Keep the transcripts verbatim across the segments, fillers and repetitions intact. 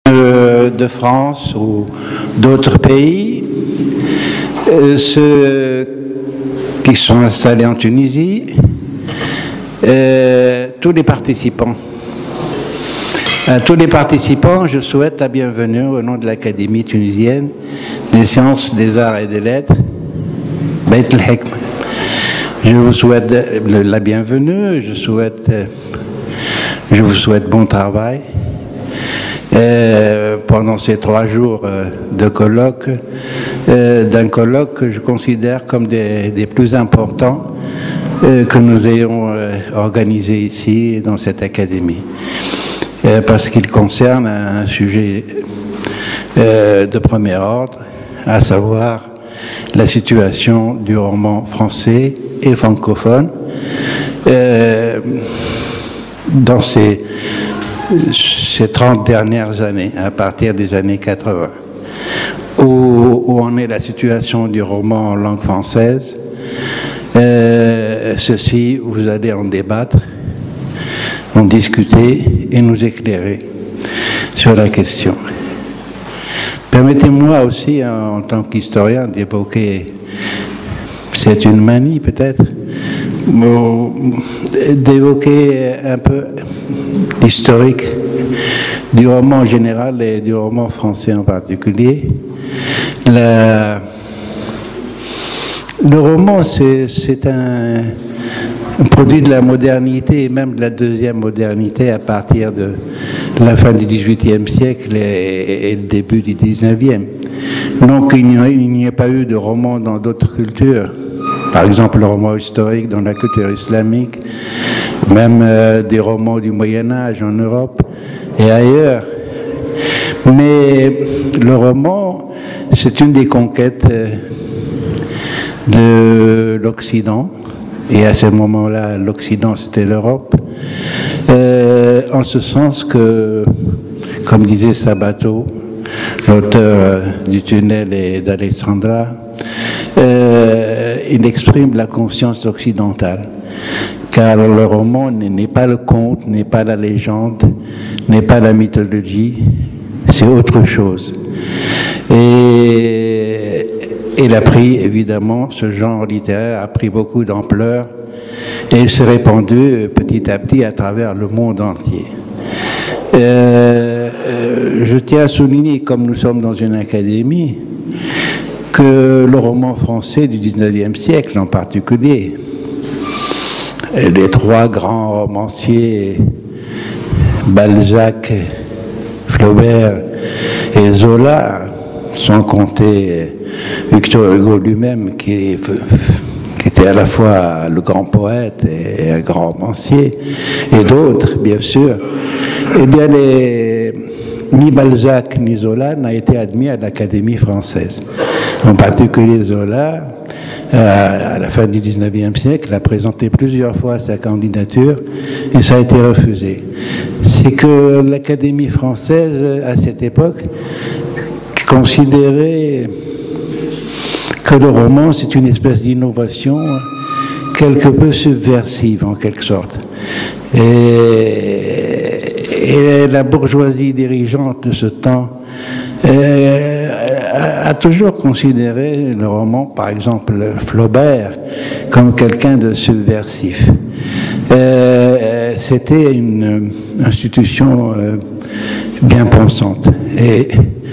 euh, de France ou d'autres pays, euh, ceux qui sont installés en Tunisie, euh, tous les participants. À tous les participants, je souhaite la bienvenue au nom de l'Académie tunisienne des sciences, des arts et des lettres, Beit el-Hikma. Je vous souhaite la bienvenue, je, souhaite, je vous souhaite bon travail. Euh, pendant ces trois jours euh, de colloque, euh, d'un colloque que je considère comme des, des plus importants euh, que nous ayons euh, organisé ici dans cette académie, euh, parce qu'il concerne un sujet euh, de premier ordre, à savoir la situation du roman français et francophone euh, dans ces ces trente dernières années, à partir des années quatre-vingt, où, où en est la situation du roman en langue française. Euh, ceci, vous allez en débattre, en discuter et nous éclairer sur la question. Permettez-moi aussi, en, en tant qu'historien, d'évoquer, c'est une manie peut-être, d'évoquer un peu l'historique du roman en général et du roman français en particulier. La, le roman, c'est un, un produit de la modernité et même de la deuxième modernité à partir de la fin du dix-huitième siècle et, et le début du dix-neuvième. Donc il n'y a, a pas eu de roman dans d'autres cultures. Par exemple, le roman historique dans la culture islamique, même euh, des romans du Moyen-Âge en Europe et ailleurs. Mais le roman, c'est une des conquêtes de l'Occident, et à ce moment-là, l'Occident, c'était l'Europe, euh, en ce sens que, comme disait Sabato, l'auteur du Tunnel et d'Alexandra, euh, il exprime la conscience occidentale. Car le roman n'est pas le conte, n'est pas la légende, n'est pas la mythologie, c'est autre chose. Et il a pris, évidemment, ce genre littéraire a pris beaucoup d'ampleur et il s'est répandu petit à petit à travers le monde entier. Euh, euh, je tiens à souligner, comme nous sommes dans une académie, que le roman français du dix-neuvième siècle en particulier, les trois grands romanciers, Balzac, Flaubert et Zola, sans compter Victor Hugo lui-même, qui, qui était à la fois le grand poète et un grand romancier, et d'autres, bien sûr, eh bien, les, ni Balzac ni Zola n'a été admis à l'Académie française. En particulier Zola, à la fin du dix-neuvième siècle, a présenté plusieurs fois sa candidature et ça a été refusé. C'est que l'Académie française, à cette époque, considérait que le roman, c'est une espèce d'innovation quelque peu subversive, en quelque sorte. Et, et la bourgeoisie dirigeante de ce temps Euh, a, a toujours considéré le roman, par exemple Flaubert, comme quelqu'un de subversif. Euh, C'était une institution euh, bien pensante. Et,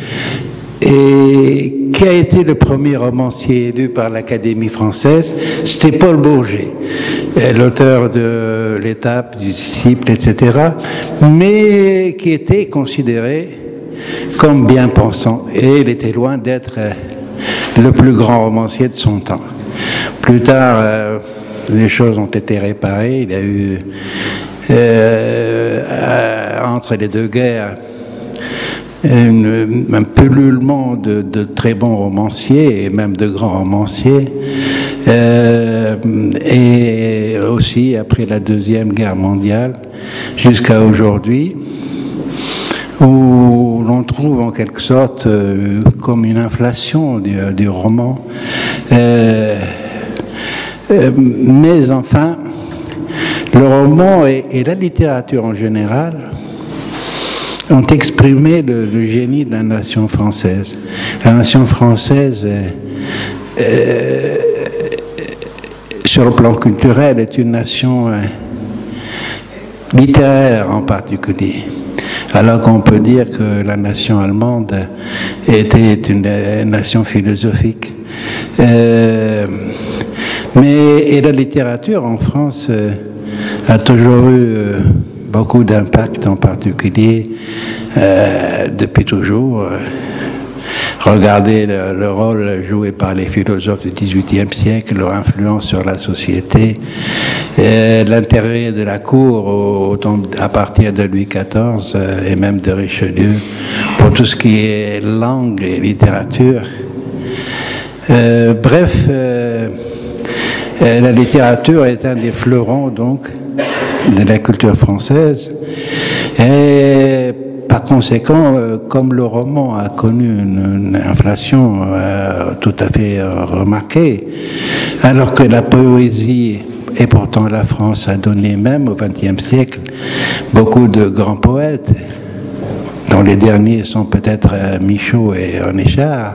et qui a été le premier romancier élu par l'Académie française? C'était Paul Bourget, l'auteur de L'Étape, du Disciple, et cetera, mais qui était considéré comme bien pensant, et il était loin d'être euh, le plus grand romancier de son temps. Plus tard, euh, les choses ont été réparées. Il y a eu, euh, euh, entre les deux guerres, une, un pullulement de, de très bons romanciers, et même de grands romanciers, euh, et aussi après la Deuxième Guerre mondiale, jusqu'à aujourd'hui, où l'on trouve en quelque sorte euh, comme une inflation du, du roman. Euh, euh, mais enfin, le roman et, et la littérature en général ont exprimé le, le génie de la nation française. La nation française, euh, euh, sur le plan culturel, est une nation euh, littéraire en particulier. Alors qu'on peut dire que la nation allemande était une, une nation philosophique. Euh, mais et la littérature en France euh, a toujours eu euh, beaucoup d'impact, en particulier euh, depuis toujours. Euh, regardez le, le rôle joué par les philosophes du dix-huitième siècle, leur influence sur la société, euh, l'intérêt de la cour au, au, à partir de Louis quatorze euh, et même de Richelieu pour tout ce qui est langue et littérature. Euh, bref, euh, euh, la littérature est un des fleurons donc de la culture française et par conséquent, euh, comme le roman a connu une, une inflation euh, tout à fait euh, remarquée, alors que la poésie, et pourtant la France a donné même au vingtième siècle beaucoup de grands poètes, dont les derniers sont peut-être euh, Michaud et René Char,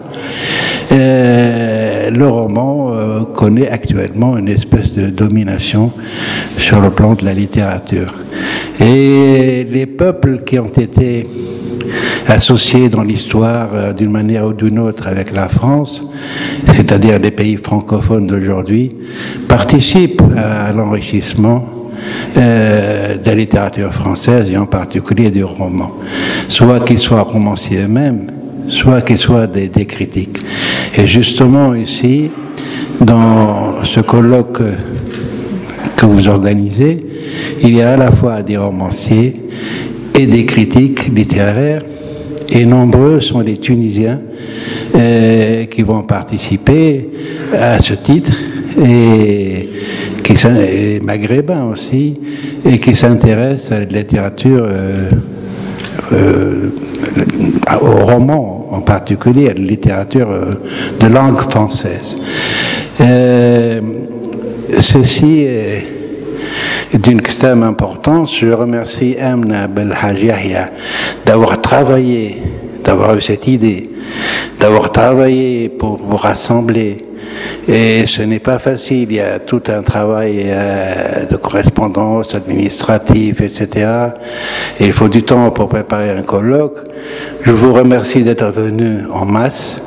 euh, le roman euh, connaît actuellement une espèce de domination sur le plan de la littérature. Et les peuples qui ont été associés dans l'histoire euh, d'une manière ou d'une autre avec la France, c'est-à-dire les pays francophones d'aujourd'hui, participent à, à l'enrichissement euh, de la littérature française et en particulier du roman. Soit qu'ils soient romanciers eux-mêmes, soit qu'ils soient des, des critiques. Et justement ici, dans ce colloque que vous organisez, il y a à la fois des romanciers et des critiques littéraires, et nombreux sont les Tunisiens euh, qui vont participer à ce titre, et, qui, et maghrébins aussi, et qui s'intéressent à la littérature, euh, euh, au roman en particulier, à la littérature euh, de langue française. Euh, ceci est d'une extrême importance. Je remercie Amna Belhaj Yahya d'avoir travaillé, d'avoir eu cette idée, d'avoir travaillé pour vous rassembler. Et ce n'est pas facile, il y a tout un travail euh, de correspondance administrative, et cetera. Et il faut du temps pour préparer un colloque. Je vous remercie d'être venus en masse.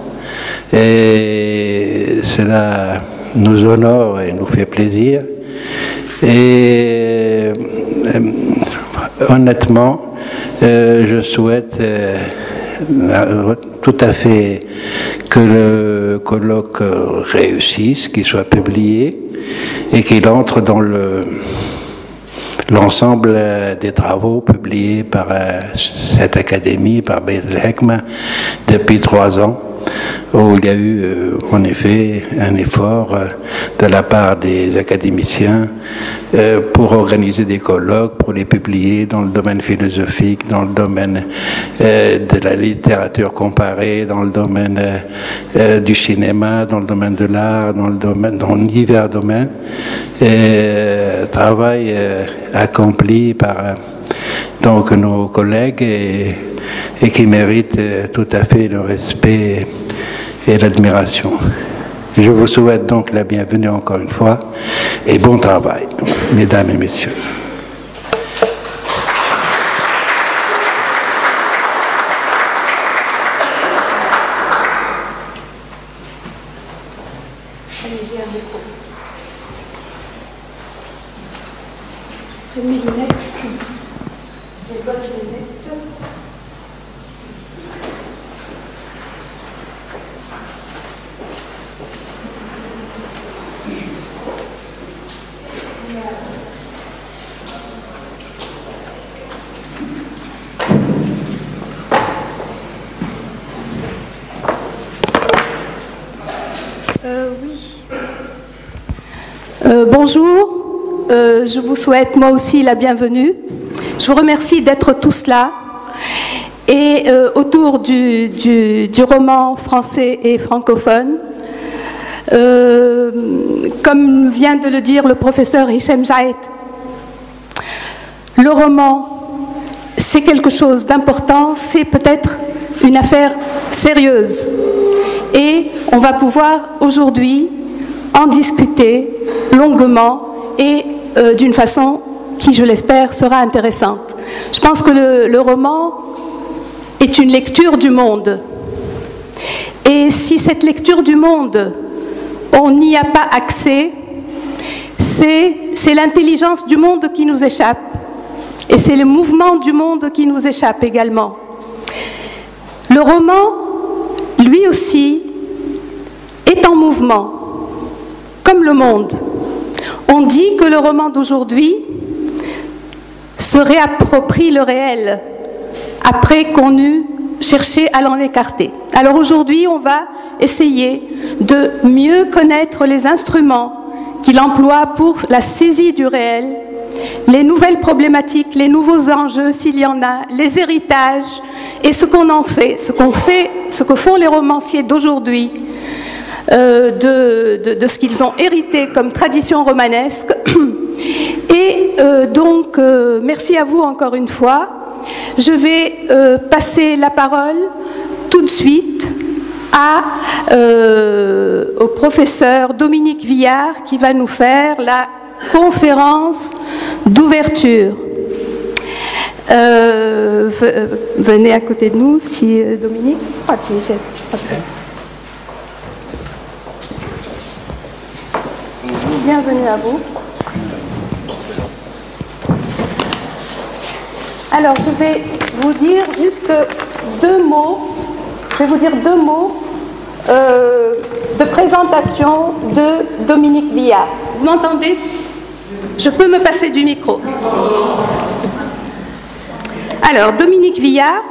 Et cela nous honore et nous fait plaisir. Et euh, honnêtement, euh, je souhaite euh, tout à fait que le colloque réussisse, qu'il soit publié et qu'il entre dans le l'ensemble des travaux publiés par euh, cette académie, par Beit el-Hekma, depuis trois ans, où il y a eu euh, en effet un effort euh, de la part des académiciens euh, pour organiser des colloques, pour les publier dans le domaine philosophique, dans le domaine euh, de la littérature comparée, dans le domaine euh, euh, du cinéma, dans le domaine de l'art, dans le domaine, dans divers domaines. Et, euh, travail euh, accompli par euh, donc nos collègues et, et qui mérite euh, tout à fait le respect et l'admiration. Je vous souhaite donc la bienvenue encore une fois et bon travail, mesdames et messieurs. Euh, oui. Euh, bonjour, euh, je vous souhaite moi aussi la bienvenue. Je vous remercie d'être tous là et euh, autour du, du, du roman français et francophone. Euh, comme vient de le dire le professeur Hichem Jaït, le roman, c'est quelque chose d'important, c'est peut-être une affaire sérieuse. Et on va pouvoir aujourd'hui en discuter longuement et euh, d'une façon qui, je l'espère, sera intéressante. Je pense que le, le roman est une lecture du monde. Et si cette lecture du monde, on n'y a pas accès, c'est l'intelligence du monde qui nous échappe. Et c'est le mouvement du monde qui nous échappe également. Le roman, lui aussi, est en mouvement, comme le monde. On dit que le roman d'aujourd'hui se réapproprie le réel, après qu'on eut cherché à l'en écarter. Alors aujourd'hui, on va essayer de mieux connaître les instruments qu'il emploie pour la saisie du réel, les nouvelles problématiques, les nouveaux enjeux, s'il y en a, les héritages, et ce qu'on en fait, ce qu'on fait, ce que font les romanciers d'aujourd'hui, euh, de, de, de ce qu'ils ont hérité comme tradition romanesque. Et euh, donc, euh, merci à vous encore une fois. Je vais euh, passer la parole tout de suite à, euh, au professeur Dominique Villard qui va nous faire la conférence d'ouverture. Euh, venez à côté de nous, si Dominique. Ah, si, j'ai... Bienvenue à vous. Alors, je vais vous dire juste deux mots. Je vais vous dire deux mots euh, de présentation de Dominique Villard. Vous m'entendez? Je peux me passer du micro. Alors, Dominique Villard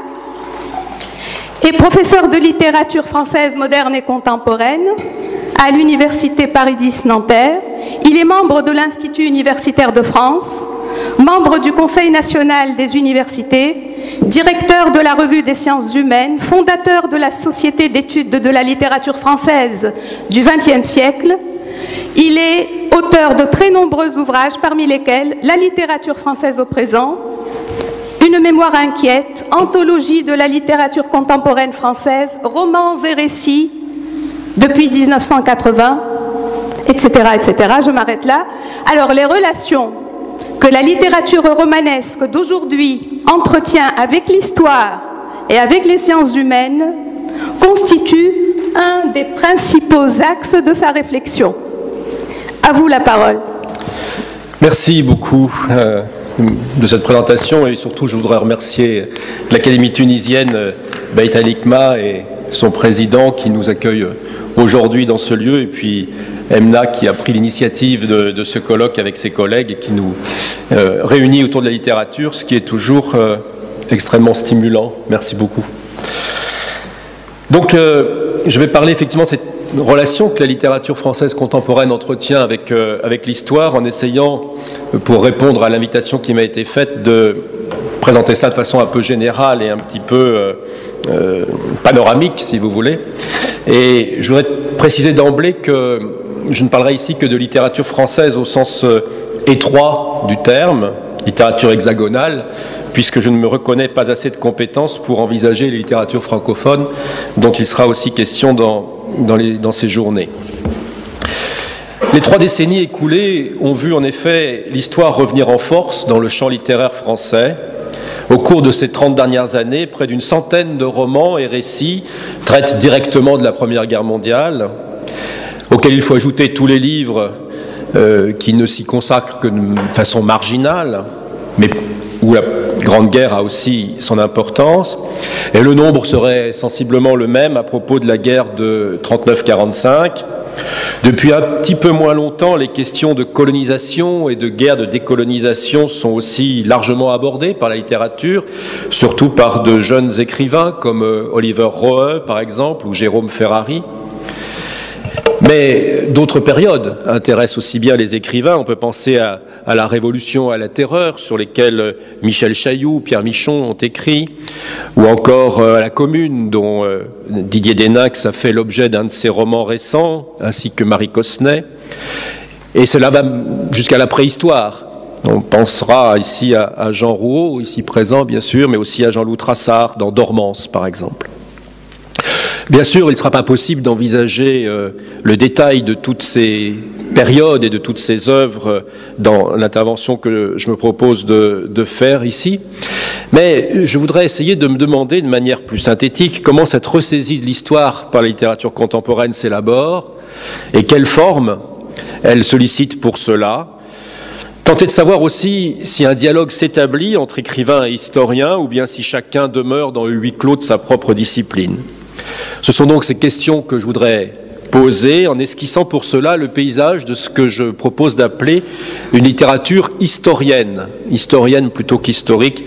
est professeur de littérature française moderne et contemporaine à l'Université Paris dix Nanterre. Il est membre de l'Institut universitaire de France, membre du Conseil national des universités, directeur de la Revue des sciences humaines, fondateur de la Société d'études de la littérature française du vingtième siècle. Il est auteur de très nombreux ouvrages, parmi lesquels La littérature française au présent, Une mémoire inquiète, Anthologie de la littérature contemporaine française, Romans et récits depuis mille neuf cent quatre-vingts, et cetera, et cetera. Je m'arrête là. Alors, les relations que la littérature romanesque d'aujourd'hui entretient avec l'histoire et avec les sciences humaines constituent un des principaux axes de sa réflexion. À vous la parole. Merci beaucoup euh, de cette présentation et surtout je voudrais remercier l'Académie tunisienne Beit al-Hikma et son président qui nous accueille aujourd'hui dans ce lieu et puis Emna qui a pris l'initiative de, de ce colloque avec ses collègues et qui nous euh, réunit autour de la littérature, ce qui est toujours euh, extrêmement stimulant. Merci beaucoup. Donc, euh, je vais parler effectivement de cette relation que la littérature française contemporaine entretient avec, euh, avec l'histoire en essayant, pour répondre à l'invitation qui m'a été faite, de présenter ça de façon un peu générale et un petit peu euh, euh, panoramique, si vous voulez. Et je voudrais préciser d'emblée que je ne parlerai ici que de littérature française au sens euh, étroit du terme, littérature hexagonale, puisque je ne me reconnais pas assez de compétences pour envisager les littératures francophones, dont il sera aussi question dans, dans, les, dans ces journées. Les trois décennies écoulées ont vu en effet l'histoire revenir en force dans le champ littéraire français. Au cours de ces trente dernières années, près d'une centaine de romans et récits traitent directement de la Première Guerre mondiale, auxquels il faut ajouter tous les livres euh, qui ne s'y consacrent que de façon marginale, mais où la Grande Guerre a aussi son importance. Et le nombre serait sensiblement le même à propos de la guerre de trente-neuf quarante-cinq. Depuis un petit peu moins longtemps, les questions de colonisation et de guerre de décolonisation sont aussi largement abordées par la littérature, surtout par de jeunes écrivains comme Oliver Rohe, par exemple, ou Jérôme Ferrari. Mais d'autres périodes intéressent aussi bien les écrivains. On peut penser à, à la Révolution, à la Terreur, sur lesquelles Michel Chailloux, Pierre Michon ont écrit, ou encore à la Commune, dont Didier Desninx a fait l'objet d'un de ses romans récents, ainsi que Marie Cossenet. Et cela va jusqu'à la préhistoire, On pensera ici à, à Jean Rouault, ici présent bien sûr, mais aussi à Jean-Loup Trassard dans Dormance par exemple. Bien sûr, il ne sera pas possible d'envisager euh, le détail de toutes ces périodes et de toutes ces œuvres dans l'intervention que je me propose de, de faire ici. Mais je voudrais essayer de me demander de manière plus synthétique comment cette ressaisie de l'histoire par la littérature contemporaine s'élabore et quelle forme elle sollicite pour cela. Tenter de savoir aussi si un dialogue s'établit entre écrivains et historiens ou bien si chacun demeure dans le huis clos de sa propre discipline. Ce sont donc ces questions que je voudrais poser en esquissant pour cela le paysage de ce que je propose d'appeler une littérature historienne, historienne plutôt qu'historique.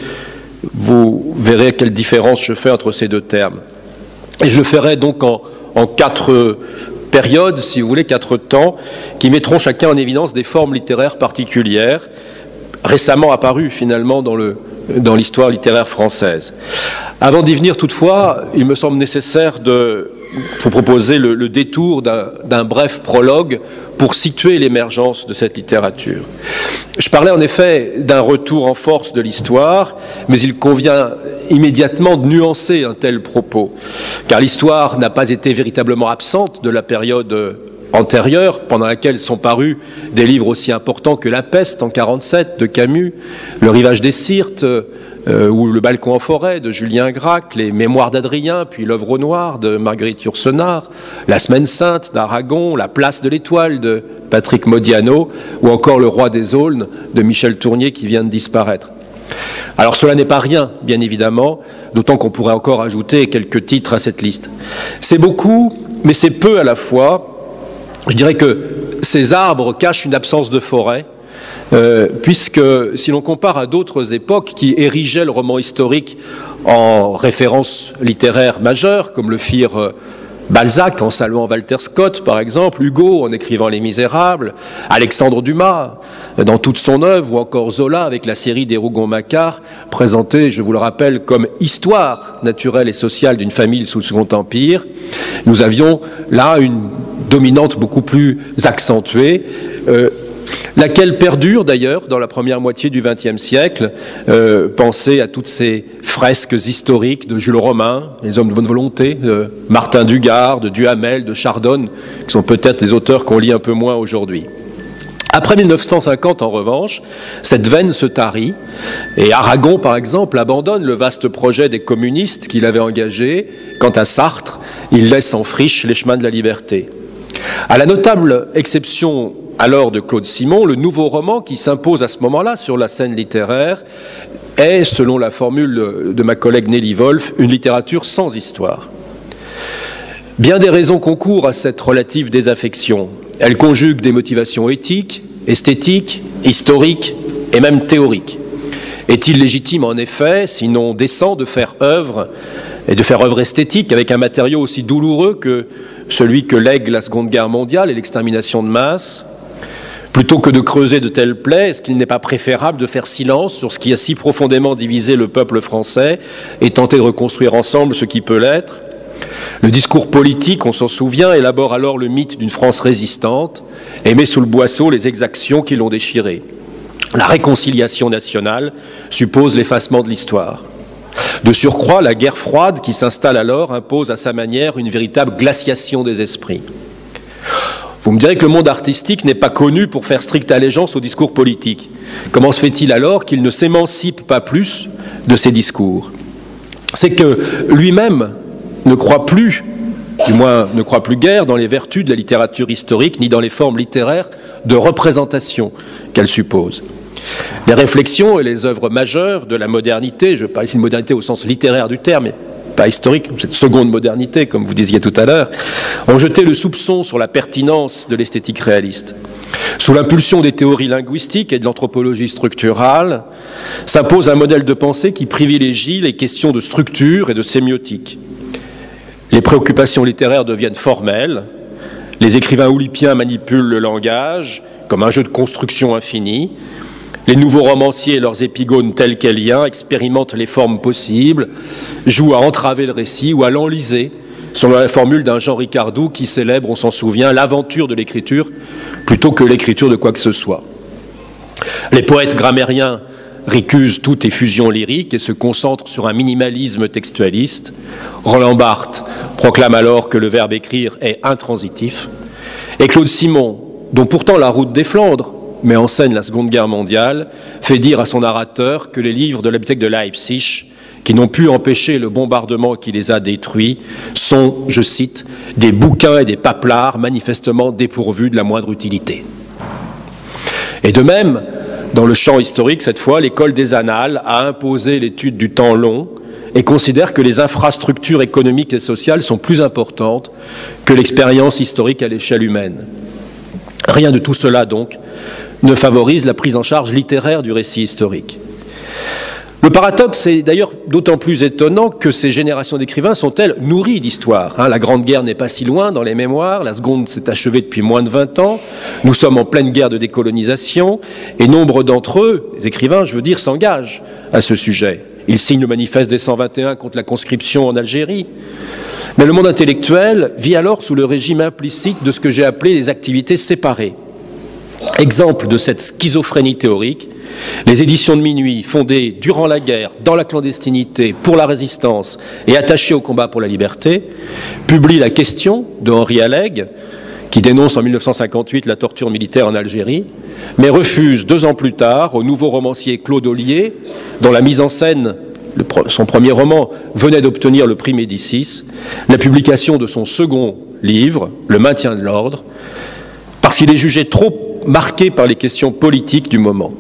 Vous verrez quelle différence je fais entre ces deux termes. Et je le ferai donc en, en quatre périodes, si vous voulez, quatre temps, qui mettront chacun en évidence des formes littéraires particulières, récemment apparues finalement dans le dans l'histoire littéraire française. Avant d'y venir toutefois, il me semble nécessaire de vous proposer le, le détour d'un bref prologue pour situer l'émergence de cette littérature. Je parlais en effet d'un retour en force de l'histoire, mais il convient immédiatement de nuancer un tel propos, car l'histoire n'a pas été véritablement absente de la période antérieure, pendant laquelle sont parus des livres aussi importants que La Peste en quarante-sept de Camus, Le Rivage des Syrtes, euh, ou Le Balcon en forêt de Julien Gracq, les Mémoires d'Adrien, puis L'Œuvre noire de Marguerite Yourcenar, La Semaine sainte d'Aragon, La Place de l'Étoile de Patrick Modiano, ou encore Le Roi des Aulnes de Michel Tournier qui vient de disparaître. Alors cela n'est pas rien, bien évidemment, d'autant qu'on pourrait encore ajouter quelques titres à cette liste. C'est beaucoup, mais c'est peu à la fois. Je dirais que ces arbres cachent une absence de forêt, euh, puisque si l'on compare à d'autres époques qui érigeaient le roman historique en référence littéraire majeure, comme le firent Balzac en saluant Walter Scott par exemple, Hugo en écrivant Les Misérables, Alexandre Dumas dans toute son œuvre, ou encore Zola avec la série des Rougon-Macquart, présentée, je vous le rappelle, comme histoire naturelle et sociale d'une famille sous le Second Empire, nous avions là une dominante beaucoup plus accentuée, euh, laquelle perdure d'ailleurs dans la première moitié du vingtième siècle. Euh, pensez à toutes ces fresques historiques de Jules Romain, les hommes de bonne volonté, de Martin Dugard, de Duhamel, de Chardonne, qui sont peut-être des auteurs qu'on lit un peu moins aujourd'hui. Après mille neuf cent cinquante, en revanche, cette veine se tarit, et Aragon, par exemple, abandonne le vaste projet des communistes qu'il avait engagé. Quant à Sartre, il laisse en friche les chemins de la liberté. À la notable exception alors de Claude Simon, le nouveau roman qui s'impose à ce moment-là sur la scène littéraire est, selon la formule de ma collègue Nelly Wolff, une littérature sans histoire. Bien des raisons concourent à cette relative désaffection. Elle conjugue des motivations éthiques, esthétiques, historiques et même théoriques. Est-il légitime en effet, sinon décent, de faire œuvre et de faire œuvre esthétique avec un matériau aussi douloureux que celui que lègue la Seconde Guerre mondiale et l'extermination de masse? Plutôt que de creuser de telles plaies, est-ce qu'il n'est pas préférable de faire silence sur ce qui a si profondément divisé le peuple français et tenter de reconstruire ensemble ce qui peut l'être? Le discours politique, on s'en souvient, élabore alors le mythe d'une France résistante et met sous le boisseau les exactions qui l'ont déchirée. La réconciliation nationale suppose l'effacement de l'histoire. De surcroît, la guerre froide qui s'installe alors impose à sa manière une véritable glaciation des esprits. Vous me direz que le monde artistique n'est pas connu pour faire stricte allégeance au discours politique. Comment se fait-il alors qu'il ne s'émancipe pas plus de ces discours? C'est que lui-même ne croit plus, du moins ne croit plus guère dans les vertus de la littérature historique, ni dans les formes littéraires de représentation qu'elle suppose. Les réflexions et les œuvres majeures de la modernité, je parle ici de modernité au sens littéraire du terme, mais pas historique, cette seconde modernité, comme vous disiez tout à l'heure, ont jeté le soupçon sur la pertinence de l'esthétique réaliste. Sous l'impulsion des théories linguistiques et de l'anthropologie structurale, s'impose un modèle de pensée qui privilégie les questions de structure et de sémiotique. Les préoccupations littéraires deviennent formelles, les écrivains oulipiens manipulent le langage comme un jeu de construction infinie, les nouveaux romanciers et leurs épigones tels qu'Élien expérimentent les formes possibles, jouent à entraver le récit ou à l'enliser, selon la formule d'un Jean Ricardou qui célèbre, on s'en souvient, l'aventure de l'écriture plutôt que l'écriture de quoi que ce soit. Les poètes grammairiens récusent toute effusion lyrique et se concentrent sur un minimalisme textualiste. Roland Barthes proclame alors que le verbe écrire est intransitif. Et Claude Simon, dont pourtant La Route des Flandres met en scène la Seconde Guerre mondiale, fait dire à son narrateur que les livres de la bibliothèque de Leipzig, qui n'ont pu empêcher le bombardement qui les a détruits, sont, je cite, des bouquins et des paplards manifestement dépourvus de la moindre utilité. Et de même, dans le champ historique, cette fois, l'école des Annales a imposé l'étude du temps long et considère que les infrastructures économiques et sociales sont plus importantes que l'expérience historique à l'échelle humaine. Rien de tout cela, donc, ne favorise la prise en charge littéraire du récit historique. Le paradoxe est d'ailleurs d'autant plus étonnant que ces générations d'écrivains sont-elles nourries d'histoire. Hein, la Grande Guerre n'est pas si loin dans les mémoires, la Seconde s'est achevée depuis moins de vingt ans, nous sommes en pleine guerre de décolonisation, et nombre d'entre eux, les écrivains, je veux dire, s'engagent à ce sujet. Ils signent le manifeste des cent vingt et un contre la conscription en Algérie. Mais le monde intellectuel vit alors sous le régime implicite de ce que j'ai appelé les activités séparées. Exemple de cette schizophrénie théorique, les éditions de Minuit, fondées durant la guerre, dans la clandestinité, pour la résistance et attachées au combat pour la liberté, publient La Question de Henri Alleg, qui dénonce en mille neuf cent cinquante-huit la torture militaire en Algérie, mais refuse deux ans plus tard au nouveau romancier Claude Ollier, dont la mise en scène, le, son premier roman, venait d'obtenir le prix Médicis, la publication de son second livre, Le Maintien de l'ordre, parce qu'il est jugé trop marqué par les questions politiques du moment.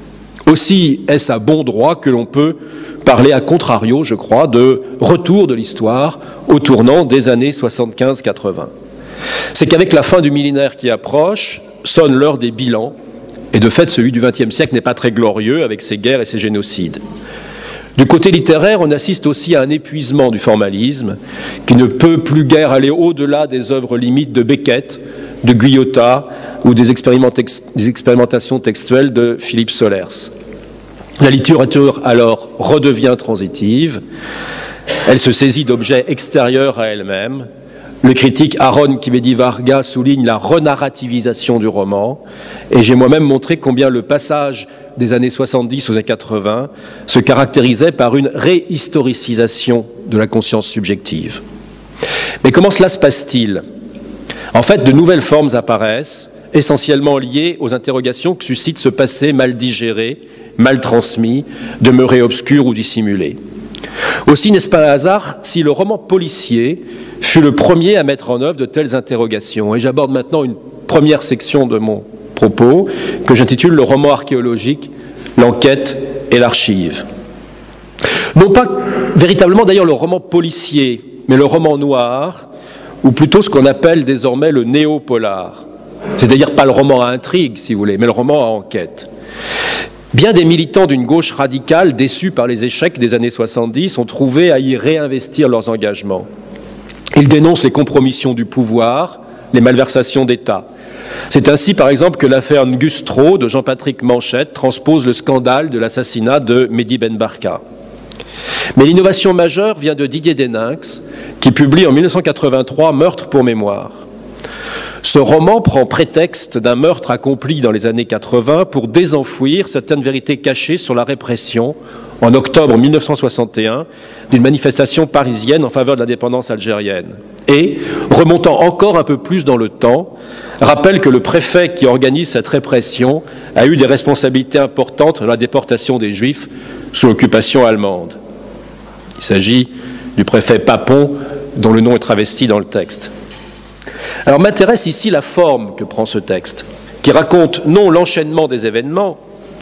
Aussi est-ce à bon droit que l'on peut parler à contrario, je crois, de retour de l'histoire au tournant des années soixante-quinze quatre-vingts. C'est qu'avec la fin du millénaire qui approche, sonne l'heure des bilans, et de fait celui du vingtième siècle n'est pas très glorieux avec ses guerres et ses génocides. Du côté littéraire, on assiste aussi à un épuisement du formalisme qui ne peut plus guère aller au-delà des œuvres limites de Beckett, de Guyotat ou des, des expérimentations textuelles de Philippe Solers. La littérature alors redevient transitive, elle se saisit d'objets extérieurs à elle-même. Le critique Aaron Kibedi-Varga souligne la renarrativisation du roman, et j'ai moi-même montré combien le passage des années soixante-dix aux années quatre-vingts se caractérisait par une réhistoricisation de la conscience subjective. Mais comment cela se passe-t-il ? En fait, de nouvelles formes apparaissent, essentiellement liées aux interrogations que suscite ce passé mal digéré, mal transmis, demeuré obscur ou dissimulé. Aussi, n'est-ce pas un hasard si le roman policier fut le premier à mettre en œuvre de telles interrogations. Et j'aborde maintenant une première section de mon propos que j'intitule le roman archéologique, l'enquête et l'archive. Non pas véritablement d'ailleurs le roman policier, mais le roman noir, ou plutôt ce qu'on appelle désormais le néo-polar. C'est-à-dire pas le roman à intrigue, si vous voulez, mais le roman à enquête. Bien des militants d'une gauche radicale, déçus par les échecs des années soixante-dix, ont trouvé à y réinvestir leurs engagements. Ils dénoncent les compromissions du pouvoir, les malversations d'État. C'est ainsi, par exemple, que l'affaire Ngustro de Jean-Patrick Manchette transpose le scandale de l'assassinat de Mehdi Ben Barka. Mais l'innovation majeure vient de Didier Deninx, qui publie en mille neuf cent quatre-vingt-trois « Meurtre pour mémoire ». Ce roman prend prétexte d'un meurtre accompli dans les années quatre-vingts pour désenfouir certaines vérités cachées sur la répression, en octobre mille neuf cent soixante et un, d'une manifestation parisienne en faveur de l'indépendance algérienne. Et, remontant encore un peu plus dans le temps, rappelle que le préfet qui organise cette répression a eu des responsabilités importantes dans la déportation des Juifs sous l'occupation allemande. Il s'agit du préfet Papon, dont le nom est travesti dans le texte. Alors m'intéresse ici la forme que prend ce texte, qui raconte non l'enchaînement des événements,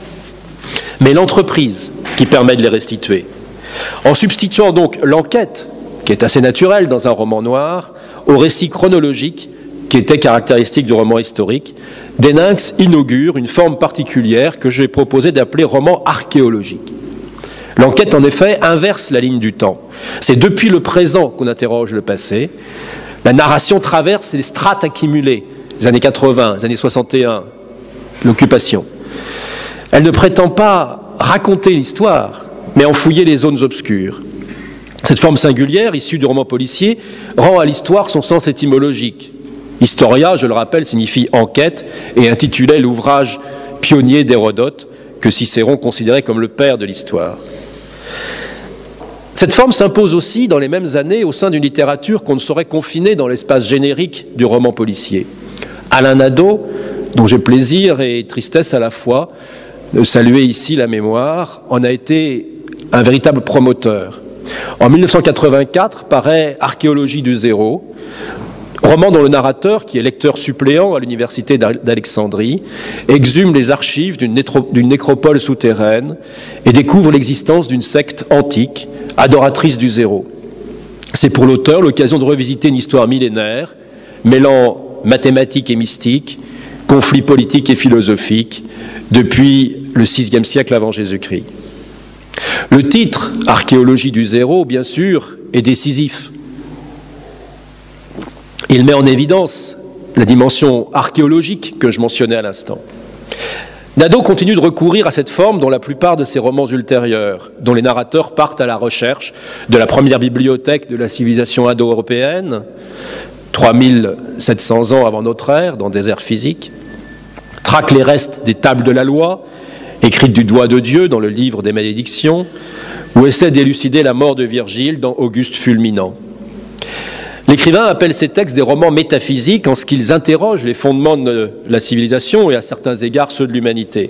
mais l'entreprise qui permet de les restituer. En substituant donc l'enquête, qui est assez naturelle dans un roman noir, au récit chronologique, qui était caractéristique du roman historique, Deninx inaugure une forme particulière que j'ai proposé d'appeler roman archéologique. L'enquête, en effet, inverse la ligne du temps. C'est depuis le présent qu'on interroge le passé. La narration traverse les strates accumulées, les années quatre-vingts, les années soixante et un, l'occupation. Elle ne prétend pas raconter l'histoire, mais enfouiller les zones obscures. Cette forme singulière, issue du roman policier, rend à l'histoire son sens étymologique. Historia, je le rappelle, signifie enquête et intitulait l'ouvrage pionnier d'Hérodote que Cicéron considérait comme le père de l'histoire. Cette forme s'impose aussi dans les mêmes années au sein d'une littérature qu'on ne saurait confiner dans l'espace générique du roman policier. Alain Nadeau, dont j'ai plaisir et tristesse à la fois de saluer ici la mémoire, en a été un véritable promoteur. En mille neuf cent quatre-vingt-quatre paraît Archéologie du zéro, roman dont le narrateur, qui est lecteur suppléant à l'université d'Alexandrie, exhume les archives d'une nécropole souterraine et découvre l'existence d'une secte antique, adoratrice du zéro. C'est pour l'auteur l'occasion de revisiter une histoire millénaire, mêlant mathématiques et mystique, conflits politiques et philosophiques, depuis le sixième siècle avant Jésus-Christ. Le titre « Archéologie du zéro », bien sûr, est décisif. Il met en évidence la dimension archéologique que je mentionnais à l'instant. Nadeau continue de recourir à cette forme dans la plupart de ses romans ultérieurs, dont les narrateurs partent à la recherche de la première bibliothèque de la civilisation indo-européenne, trois mille sept cents ans avant notre ère, dans des ères physiques, traquent les restes des tables de la loi, écrites du doigt de Dieu dans le livre des malédictions, ou essaie d'élucider la mort de Virgile dans Auguste Fulminant. L'écrivain appelle ces textes des romans métaphysiques en ce qu'ils interrogent les fondements de la civilisation et à certains égards ceux de l'humanité.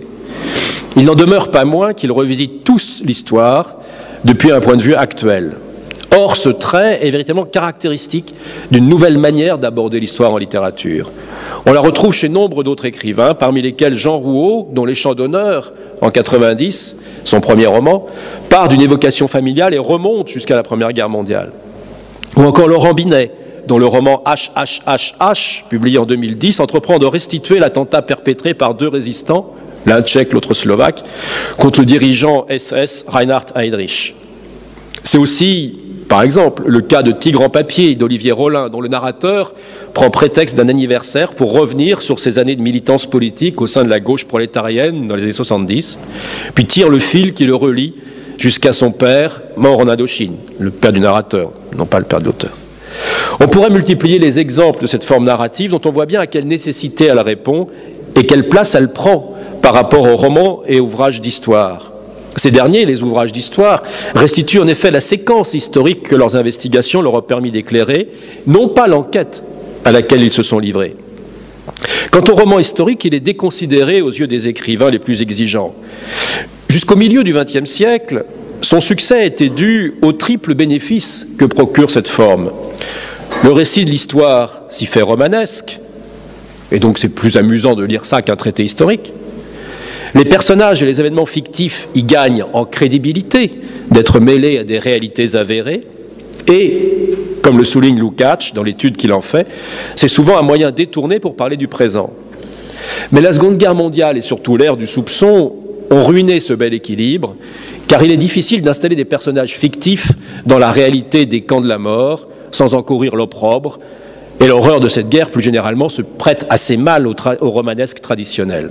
Il n'en demeure pas moins qu'ils revisitent tous l'histoire depuis un point de vue actuel. Or, ce trait est véritablement caractéristique d'une nouvelle manière d'aborder l'histoire en littérature. On la retrouve chez nombre d'autres écrivains, parmi lesquels Jean Rouault, dont Les Chants d'honneur, en quatre-vingt-dix, son premier roman, part d'une évocation familiale et remonte jusqu'à la Première Guerre mondiale. Ou encore Laurent Binet, dont le roman H H H H, publié en deux mille dix, entreprend de restituer l'attentat perpétré par deux résistants, l'un tchèque, l'autre slovaque, contre le dirigeant S S Reinhard Heydrich. C'est aussi, par exemple, le cas de Tigre en papier d'Olivier Rollin, dont le narrateur prend prétexte d'un anniversaire pour revenir sur ses années de militance politique au sein de la gauche prolétarienne dans les années soixante-dix, puis tire le fil qui le relie jusqu'à son père, mort en Indochine, le père du narrateur, non pas le père de l'auteur. On pourrait multiplier les exemples de cette forme narrative dont on voit bien à quelle nécessité elle répond et quelle place elle prend par rapport aux romans et ouvrages d'histoire. Ces derniers, les ouvrages d'histoire, restituent en effet la séquence historique que leurs investigations leur ont permis d'éclairer, non pas l'enquête à laquelle ils se sont livrés. Quant au roman historique, il est déconsidéré aux yeux des écrivains les plus exigeants. Jusqu'au milieu du vingtième siècle, son succès était dû au triple bénéfice que procure cette forme. Le récit de l'histoire s'y fait romanesque, et donc c'est plus amusant de lire ça qu'un traité historique. Les personnages et les événements fictifs y gagnent en crédibilité d'être mêlés à des réalités avérées, et, comme le souligne Lukács dans l'étude qu'il en fait, c'est souvent un moyen détourné pour parler du présent. Mais la Seconde Guerre mondiale et surtout l'ère du soupçon ont ruiné ce bel équilibre, car il est difficile d'installer des personnages fictifs dans la réalité des camps de la mort, sans encourir l'opprobre, et l'horreur de cette guerre, plus généralement, se prête assez mal au, au romanesque traditionnel.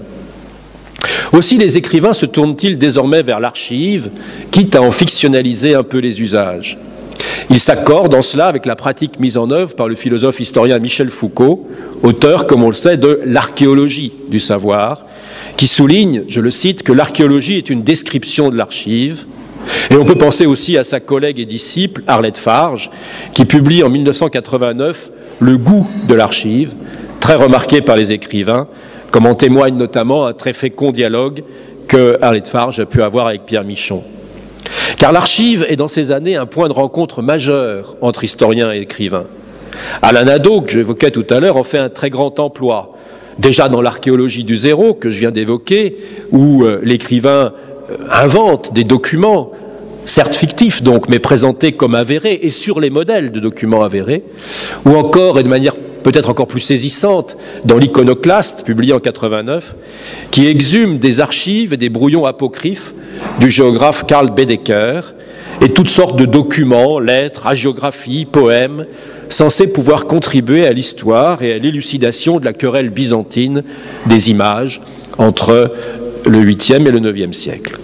Aussi, les écrivains se tournent-ils désormais vers l'archive, quitte à en fictionnaliser un peu les usages. Ils s'accordent en cela avec la pratique mise en œuvre par le philosophe historien Michel Foucault, auteur, comme on le sait, de l'archéologie du savoir, qui souligne, je le cite, que l'archéologie est une description de l'archive. Et on peut penser aussi à sa collègue et disciple Arlette Farge, qui publie en mille neuf cent quatre-vingt-neuf Le goût de l'archive, très remarqué par les écrivains, comme en témoigne notamment un très fécond dialogue que Arlette Farge a pu avoir avec Pierre Michon. Car l'archive est dans ces années un point de rencontre majeur entre historiens et écrivains. Alain Nadeau, que j'évoquais tout à l'heure, en fait un très grand emploi. Déjà dans l'archéologie du zéro, que je viens d'évoquer, où euh, l'écrivain euh, invente des documents, certes fictifs donc, mais présentés comme avérés et sur les modèles de documents avérés, ou encore, et de manière peut-être encore plus saisissante, dans l'Iconoclaste, publié en quatre-vingt-neuf, qui exhume des archives et des brouillons apocryphes du géographe Karl Baedeker, et toutes sortes de documents, lettres, hagiographies, poèmes, censés pouvoir contribuer à l'histoire et à l'élucidation de la querelle byzantine des images entre le huitième et le neuvième siècle.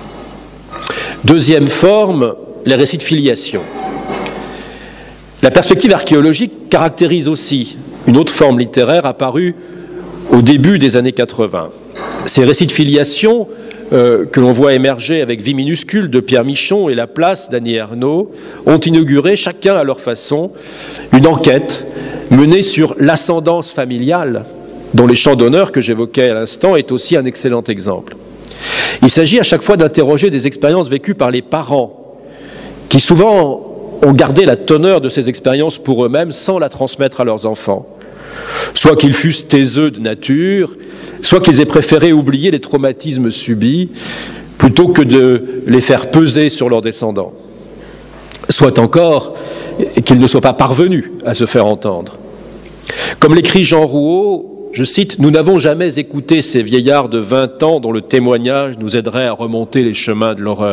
Deuxième forme, les récits de filiation. La perspective archéologique caractérise aussi une autre forme littéraire apparue au début des années quatre-vingts. Ces récits de filiation euh, que l'on voit émerger avec Vie minuscule de Pierre Michon et La place d'Annie Ernaux ont inauguré, chacun à leur façon, une enquête menée sur l'ascendance familiale, dont les champs d'honneur que j'évoquais à l'instant est aussi un excellent exemple. Il s'agit à chaque fois d'interroger des expériences vécues par les parents, qui souvent ont gardé la teneur de ces expériences pour eux-mêmes sans la transmettre à leurs enfants. Soit qu'ils fussent taiseux de nature, soit qu'ils aient préféré oublier les traumatismes subis plutôt que de les faire peser sur leurs descendants. Soit encore qu'ils ne soient pas parvenus à se faire entendre. Comme l'écrit Jean Rouault, je cite, « Nous n'avons jamais écouté ces vieillards de vingt ans dont le témoignage nous aiderait à remonter les chemins de l'horreur. »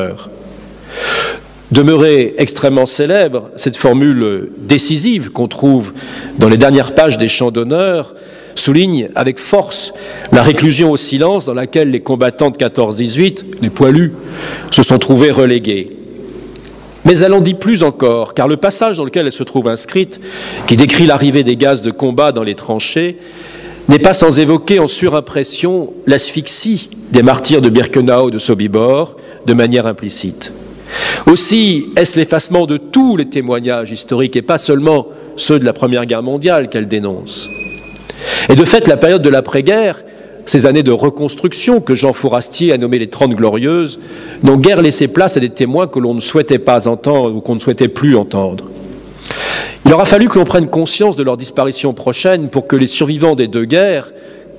Demeurée extrêmement célèbre, cette formule décisive qu'on trouve dans les dernières pages des Chants d'honneur souligne avec force la réclusion au silence dans laquelle les combattants de quatorze dix-huit, les poilus, se sont trouvés relégués. Mais elle en dit plus encore, car le passage dans lequel elle se trouve inscrite, qui décrit l'arrivée des gaz de combat dans les tranchées, n'est pas sans évoquer en surimpression l'asphyxie des martyrs de Birkenau ou de Sobibor de manière implicite. Aussi, est-ce l'effacement de tous les témoignages historiques et pas seulement ceux de la Première Guerre mondiale qu'elle dénonce. Et de fait, la période de l'après-guerre, ces années de reconstruction que Jean Fourastier a nommé les Trente Glorieuses, n'ont guère laissé place à des témoins que l'on ne souhaitait pas entendre ou qu'on ne souhaitait plus entendre. Il aura fallu que l'on prenne conscience de leur disparition prochaine pour que les survivants des deux guerres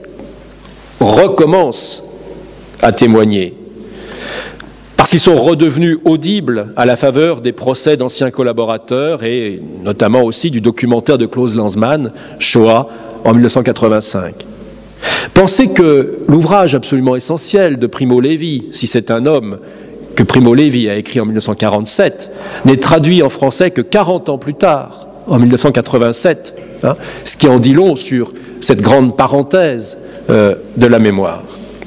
recommencent à témoigner. Parce qu'ils sont redevenus audibles à la faveur des procès d'anciens collaborateurs et notamment aussi du documentaire de Klaus Lanzmann, Shoah, en mille neuf cent quatre-vingt-cinq. Pensez que l'ouvrage absolument essentiel de Primo Levi, si c'est un homme que Primo Levi a écrit en mille neuf cent quarante-sept, n'est traduit en français que quarante ans plus tard, en mille neuf cent quatre-vingt-sept, hein, ce qui en dit long sur cette grande parenthèse euh, de la mémoire.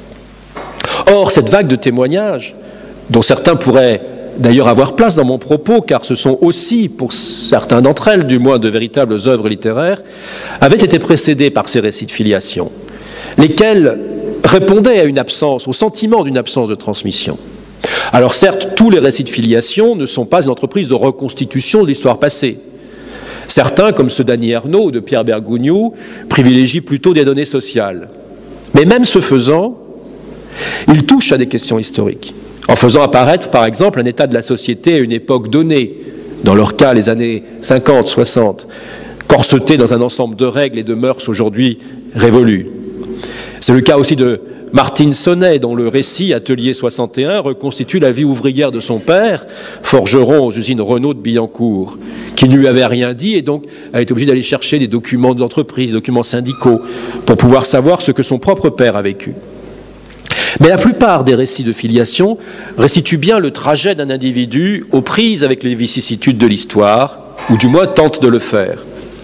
Or, cette vague de témoignages, dont certains pourraient d'ailleurs avoir place dans mon propos, car ce sont aussi, pour certains d'entre elles, du moins de véritables œuvres littéraires, avaient été précédées par ces récits de filiation, lesquels répondaient à une absence, au sentiment d'une absence de transmission. Alors certes, tous les récits de filiation ne sont pas une entreprise de reconstitution de l'histoire passée. Certains, comme ceux d'Annie Ernaux ou de Pierre Bergougnoux, privilégient plutôt des données sociales. Mais même ce faisant, ils touchent à des questions historiques, en faisant apparaître, par exemple, un état de la société à une époque donnée, dans leur cas les années cinquante, soixante, corseté dans un ensemble de règles et de mœurs aujourd'hui révolues. C'est le cas aussi de Martine Sonnet, dont le récit Atelier soixante et un reconstitue la vie ouvrière de son père, forgeron aux usines Renault de Billancourt, qui ne lui avait rien dit et donc elle est obligée d'aller chercher des documents d'entreprise, des documents syndicaux, pour pouvoir savoir ce que son propre père a vécu. Mais la plupart des récits de filiation restituent bien le trajet d'un individu aux prises avec les vicissitudes de l'histoire, ou du moins tentent de le faire.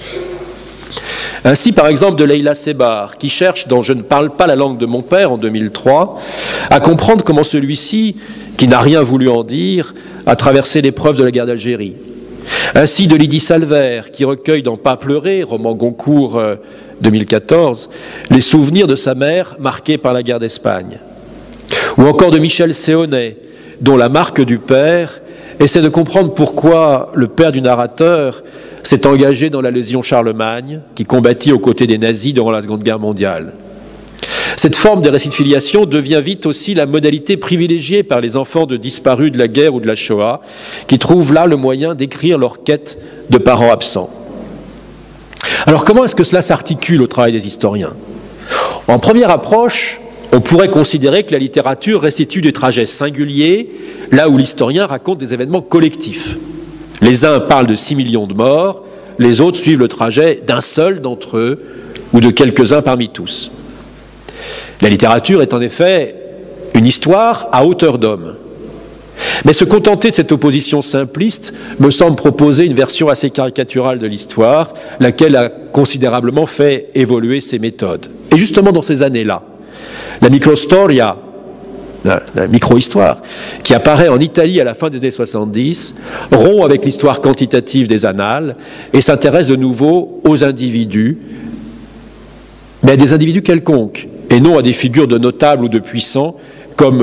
Ainsi, par exemple, de Leila Sebar, qui cherche, dans Je ne parle pas la langue de mon père, en deux mille trois, à comprendre comment celui-ci, qui n'a rien voulu en dire, a traversé l'épreuve de la guerre d'Algérie. Ainsi de Lydie Salver, qui recueille dans Pas pleurer, roman Goncourt euh, deux mille quatorze, les souvenirs de sa mère marqués par la guerre d'Espagne. Ou encore de Michel Séonnet, dont la marque du père essaie de comprendre pourquoi le père du narrateur s'est engagé dans la Légion Charlemagne, qui combattit aux côtés des nazis durant la Seconde Guerre mondiale. Cette forme de récit de filiation devient vite aussi la modalité privilégiée par les enfants de disparus de la guerre ou de la Shoah, qui trouvent là le moyen d'écrire leur quête de parents absents. Alors comment est-ce que cela s'articule au travail des historiens ? En première approche, on pourrait considérer que la littérature restitue des trajets singuliers, là où l'historien raconte des événements collectifs. Les uns parlent de six millions de morts, les autres suivent le trajet d'un seul d'entre eux ou de quelques-uns parmi tous. La littérature est en effet une histoire à hauteur d'homme. Mais se contenter de cette opposition simpliste me semble proposer une version assez caricaturale de l'histoire, laquelle a considérablement fait évoluer ses méthodes. Et justement dans ces années-là, la microstoria, la, la micro-histoire, qui apparaît en Italie à la fin des années soixante-dix, rompt avec l'histoire quantitative des annales et s'intéresse de nouveau aux individus, mais à des individus quelconques, et non à des figures de notables ou de puissants, comme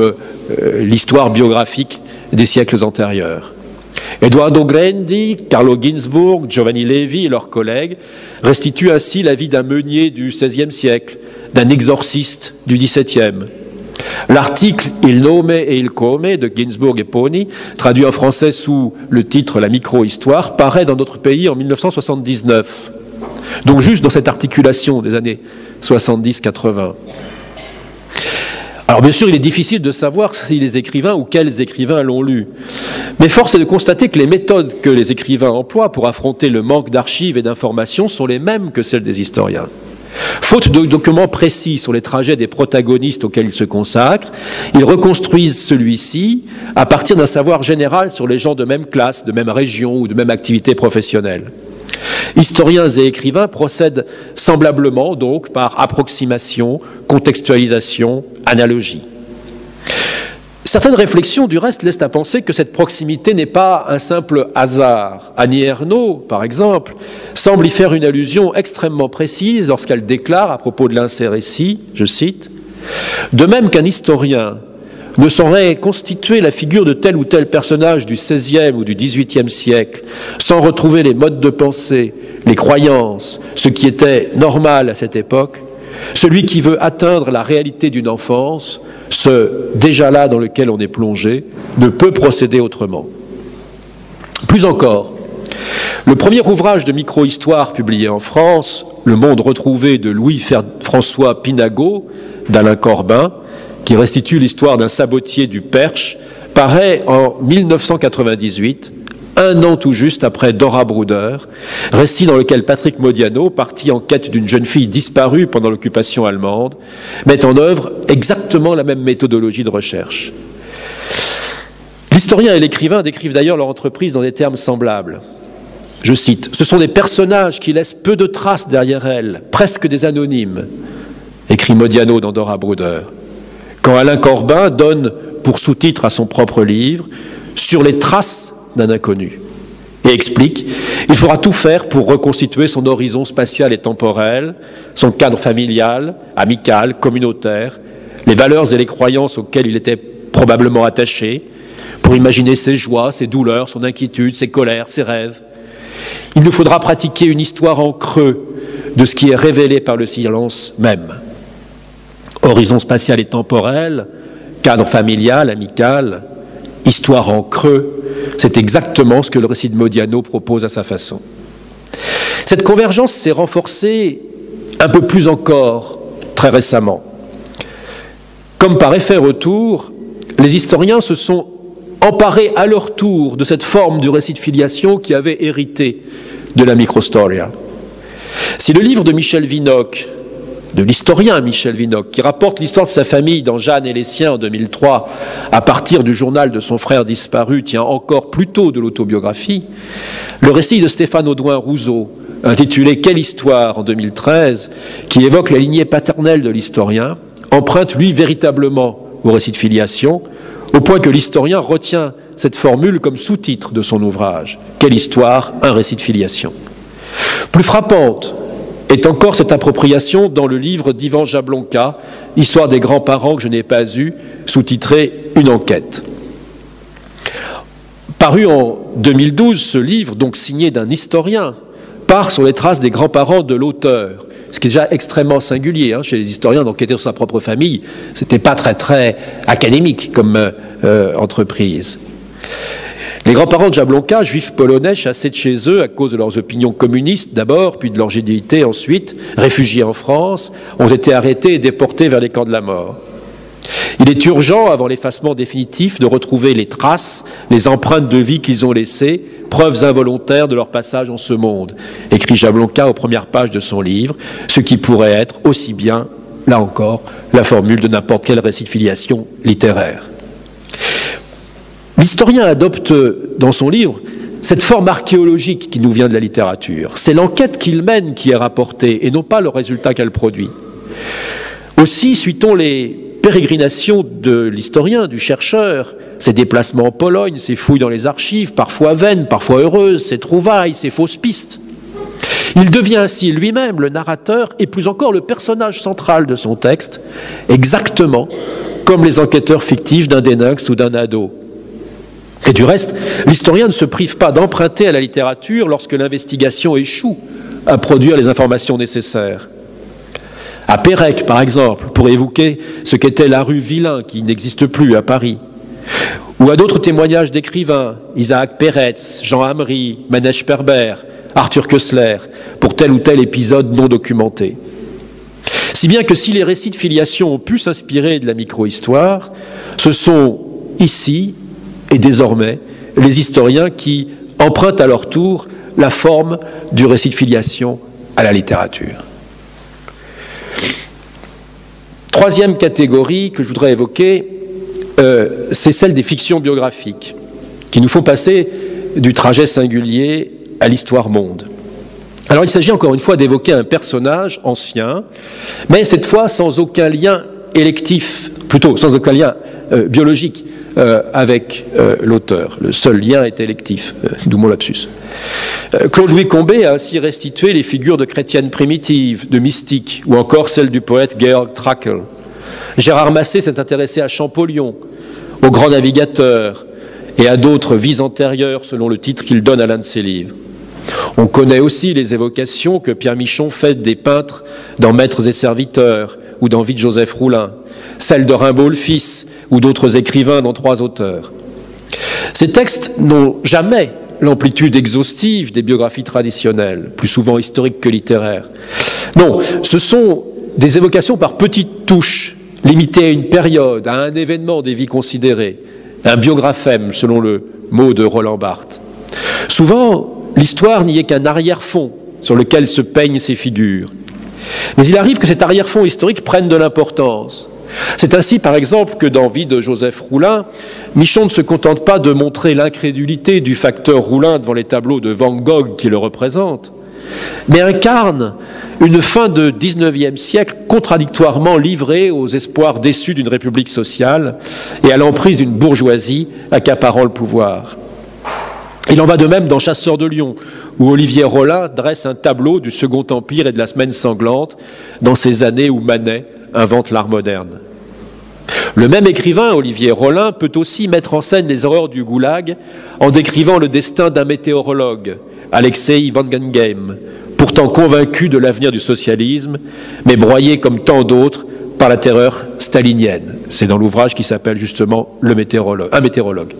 euh, l'histoire biographique des siècles antérieurs. Eduardo Grandi, Carlo Ginzburg, Giovanni Levi et leurs collègues restituent ainsi la vie d'un meunier du seizième siècle, d'un exorciste du dix-septième. L'article Il nome e il come de Ginzburg et Poni, traduit en français sous le titre La micro-histoire, paraît dans notre pays en mille neuf cent soixante-dix-neuf. Donc juste dans cette articulation des années soixante-dix quatre-vingts. Alors bien sûr, il est difficile de savoir si les écrivains ou quels écrivains l'ont lu. Mais force est de constater que les méthodes que les écrivains emploient pour affronter le manque d'archives et d'informations sont les mêmes que celles des historiens. Faute de documents précis sur les trajets des protagonistes auxquels ils se consacrent, ils reconstruisent celui-ci à partir d'un savoir général sur les gens de même classe, de même région ou de même activité professionnelle. Historiens et écrivains procèdent semblablement donc par approximation, contextualisation, analogie. Certaines réflexions, du reste, laissent à penser que cette proximité n'est pas un simple hasard. Annie Ernaux, par exemple, semble y faire une allusion extrêmement précise lorsqu'elle déclare à propos de l'un de ses récits, je cite, « De même qu'un historien ne saurait constituer la figure de tel ou tel personnage du seizième ou du dix-huitième siècle sans retrouver les modes de pensée, les croyances, ce qui était normal à cette époque, celui qui veut atteindre la réalité d'une enfance, ce déjà-là dans lequel on est plongé, ne peut procéder autrement. » Plus encore, le premier ouvrage de micro-histoire publié en France, Le monde retrouvé de Louis-François Pinagot, d'Alain Corbin, qui restitue l'histoire d'un sabotier du Perche, paraît en mille neuf cent quatre-vingt-dix-huit, un an tout juste après Dora Bruder, récit dans lequel Patrick Modiano, parti en quête d'une jeune fille disparue pendant l'occupation allemande, met en œuvre exactement la même méthodologie de recherche. L'historien et l'écrivain décrivent d'ailleurs leur entreprise dans des termes semblables. Je cite, « Ce sont des personnages qui laissent peu de traces derrière elles, presque des anonymes », écrit Modiano dans Dora Bruder. Quand Alain Corbin donne pour sous-titre à son propre livre « Sur les traces d'un inconnu » et explique « Il faudra tout faire pour reconstituer son horizon spatial et temporel, son cadre familial, amical, communautaire, les valeurs et les croyances auxquelles il était probablement attaché, pour imaginer ses joies, ses douleurs, son inquiétude, ses colères, ses rêves. Il nous faudra pratiquer une histoire en creux de ce qui est révélé par le silence même. Horizon spatial et temporel, cadre familial, amical, histoire en creux, c'est exactement ce que le récit de Modiano propose à sa façon. Cette convergence s'est renforcée un peu plus encore très récemment. Comme par effet retour, les historiens se sont emparés à leur tour de cette forme du récit de filiation qui avait hérité de la microstoria. Si le livre de Michel Vinocq, de l'historien Michel Vinocq, qui rapporte l'histoire de sa famille dans Jeanne et les siens en deux mille trois, à partir du journal de son frère disparu, tient encore plutôt de l'autobiographie, le récit de Stéphane Audouin-Rousseau, intitulé « Quelle histoire ?» en deux mille treize, qui évoque la lignée paternelle de l'historien, emprunte lui véritablement au récit de filiation, au point que l'historien retient cette formule comme sous-titre de son ouvrage. « Quelle histoire ? Un récit de filiation ». Plus frappante est encore cette appropriation dans le livre d'Ivan Jablonka, « Histoire des grands-parents que je n'ai pas eus », sous-titré « Une enquête ». Paru en deux mille douze, ce livre, donc signé d'un historien, part sur les traces des grands-parents de l'auteur, ce qui est déjà extrêmement singulier hein, chez les historiens d'enquêter sur sa propre famille. Ce n'était pas très très académique comme euh, entreprise. Les grands-parents de Jablonka, juifs polonais chassés de chez eux à cause de leurs opinions communistes d'abord, puis de leur judéité ensuite, réfugiés en France, ont été arrêtés et déportés vers les camps de la mort. Il est urgent, avant l'effacement définitif, de retrouver les traces, les empreintes de vie qu'ils ont laissées, preuves involontaires de leur passage en ce monde, écrit Jablonka aux premières pages de son livre, ce qui pourrait être aussi bien, là encore, la formule de n'importe quel récit de filiation littéraire. L'historien adopte dans son livre cette forme archéologique qui nous vient de la littérature. C'est l'enquête qu'il mène qui est rapportée et non pas le résultat qu'elle produit. Aussi, suit-on les pérégrinations de l'historien, du chercheur, ses déplacements en Pologne, ses fouilles dans les archives, parfois vaines, parfois heureuses, ses trouvailles, ses fausses pistes. Il devient ainsi lui-même le narrateur et plus encore le personnage central de son texte, exactement comme les enquêteurs fictifs d'un Déninx ou d'un Ado. Et du reste, l'historien ne se prive pas d'emprunter à la littérature lorsque l'investigation échoue à produire les informations nécessaires. À Pérec, par exemple, pour évoquer ce qu'était la rue Villain, qui n'existe plus à Paris, ou à d'autres témoignages d'écrivains, Isaac Peretz, Jean Hamry, Manesh Perber, Arthur Koestler, pour tel ou tel épisode non documenté. Si bien que si les récits de filiation ont pu s'inspirer de la micro-histoire, ce sont ici et désormais les historiens qui empruntent à leur tour la forme du récit de filiation à la littérature. Troisième catégorie que je voudrais évoquer, euh, c'est celle des fictions biographiques, qui nous font passer du trajet singulier à l'histoire-monde. Alors il s'agit encore une fois d'évoquer un personnage ancien, mais cette fois sans aucun lien électif, plutôt sans aucun lien euh, biologique euh, avec euh, l'auteur. Le seul lien est électif, euh, d'où mon lapsus. Euh, Claude-Louis Combet a ainsi restitué les figures de chrétiennes primitives, de mystiques, ou encore celles du poète Georg Trakl. Gérard Massé s'est intéressé à Champollion, au grand navigateur, et à d'autres vies antérieures, selon le titre qu'il donne à l'un de ses livres. On connaît aussi les évocations que Pierre Michon fait des peintres dans Maîtres et serviteurs ou dans Vie de Joseph Roulin, celles de Rimbaud le fils ou d'autres écrivains dans Trois auteurs. Ces textes n'ont jamais l'amplitude exhaustive des biographies traditionnelles, plus souvent historiques que littéraires. Non, ce sont des évocations par petites touches, limitées à une période, à un événement des vies considérées, un biographème, selon le mot de Roland Barthes. Souvent, l'histoire n'y est qu'un arrière-fond sur lequel se peignent ces figures. Mais il arrive que cet arrière-fond historique prenne de l'importance. C'est ainsi, par exemple, que dans Vie de Joseph Roulin, Michon ne se contente pas de montrer l'incrédulité du facteur Roulin devant les tableaux de Van Gogh qui le représentent, mais incarne une fin de dix-neuvième siècle contradictoirement livrée aux espoirs déçus d'une république sociale et à l'emprise d'une bourgeoisie accaparant le pouvoir. Il en va de même dans Chasseurs de Lions, où Olivier Rollin dresse un tableau du Second Empire et de la Semaine sanglante dans ces années où Manet invente l'art moderne. Le même écrivain, Olivier Rollin, peut aussi mettre en scène les horreurs du goulag en décrivant le destin d'un météorologue, Alexei Wangenheim, pourtant convaincu de l'avenir du socialisme, mais broyé comme tant d'autres par la terreur stalinienne. C'est dans l'ouvrage qui s'appelle justement Le météorologue, un météorologue.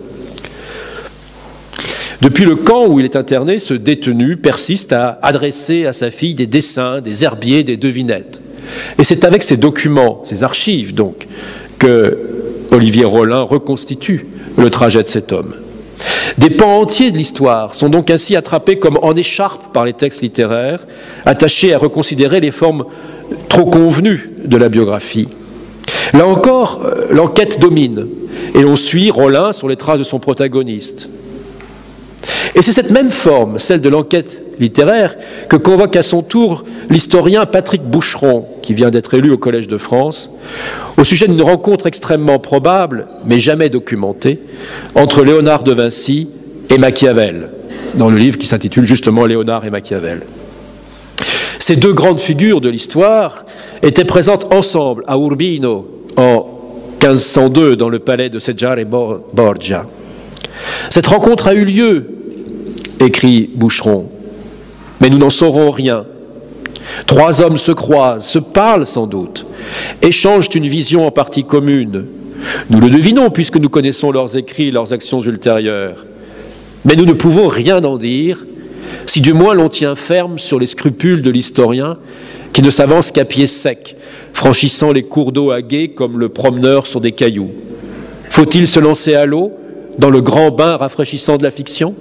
Depuis le camp où il est interné, ce détenu persiste à adresser à sa fille des dessins, des herbiers, des devinettes. Et c'est avec ces documents, ces archives donc, que Olivier Rollin reconstitue le trajet de cet homme. Des pans entiers de l'histoire sont donc ainsi attrapés comme en écharpe par les textes littéraires, attachés à reconsidérer les formes trop convenues de la biographie. Là encore, l'enquête domine, et l'on suit Rollin sur les traces de son protagoniste. Et c'est cette même forme, celle de l'enquête littéraire, que convoque à son tour l'historien Patrick Boucheron, qui vient d'être élu au Collège de France, au sujet d'une rencontre extrêmement probable, mais jamais documentée, entre Léonard de Vinci et Machiavel, dans le livre qui s'intitule justement Léonard et Machiavel. Ces deux grandes figures de l'histoire étaient présentes ensemble à Urbino en quinze cent deux dans le palais de Cesare Borgia. Cette rencontre a eu lieu, écrit Boucheron, mais nous n'en saurons rien. Trois hommes se croisent, se parlent sans doute, échangent une vision en partie commune. Nous le devinons puisque nous connaissons leurs écrits et leurs actions ultérieures. Mais nous ne pouvons rien en dire, si du moins l'on tient ferme sur les scrupules de l'historien qui ne s'avance qu'à pied sec, franchissant les cours d'eau à gué comme le promeneur sur des cailloux. Faut-il se lancer à l'eau dans le grand bain rafraîchissant de la fiction?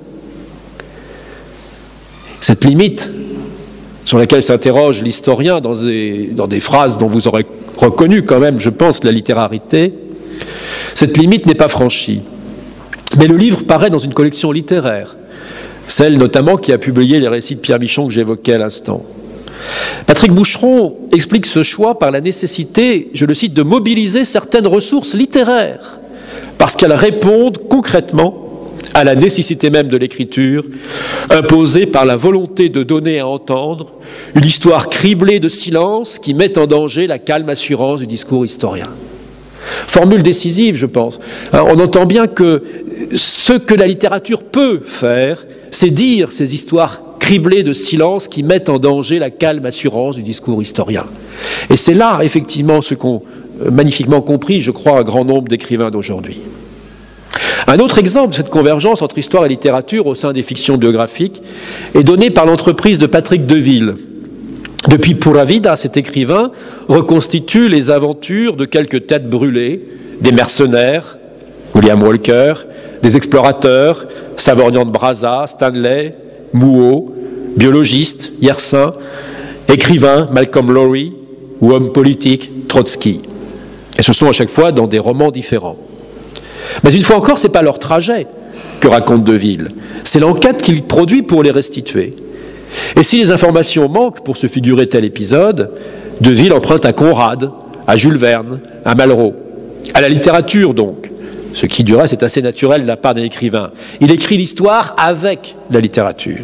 Cette limite sur laquelle s'interroge l'historien dans des, dans des phrases dont vous aurez reconnu quand même, je pense, la littérarité, cette limite n'est pas franchie. Mais le livre paraît dans une collection littéraire, celle notamment qui a publié les récits de Pierre Michon que j'évoquais à l'instant. Patrick Boucheron explique ce choix par la nécessité, je le cite, de mobiliser certaines ressources littéraires, parce qu'elles répondent concrètement à la nécessité même de l'écriture, imposée par la volonté de donner à entendre une histoire criblée de silence qui met en danger la calme assurance du discours historien. Formule décisive, je pense. Hein, on entend bien que ce que la littérature peut faire, c'est dire ces histoires criblées de silence qui mettent en danger la calme assurance du discours historien. Et c'est là, effectivement, ce qu'ont magnifiquement compris, je crois, un grand nombre d'écrivains d'aujourd'hui. Un autre exemple de cette convergence entre histoire et littérature au sein des fictions biographiques est donné par l'entreprise de Patrick Deville. Depuis Pura Vida, cet écrivain reconstitue les aventures de quelques têtes brûlées, des mercenaires, William Walker, des explorateurs, Savorgnan de Brazza, Stanley, Mouot, biologistes, Yersin, écrivains, Malcolm Lowry, ou hommes politiques, Trotsky. Et ce sont à chaque fois dans des romans différents. Mais une fois encore, ce n'est pas leur trajet que raconte Deville, c'est l'enquête qu'il produit pour les restituer. Et si les informations manquent pour se figurer tel épisode, Deville emprunte à Conrad, à Jules Verne, à Malraux, à la littérature donc, ce qui du reste est assez naturel de la part d'un écrivain. Il écrit l'histoire avec la littérature.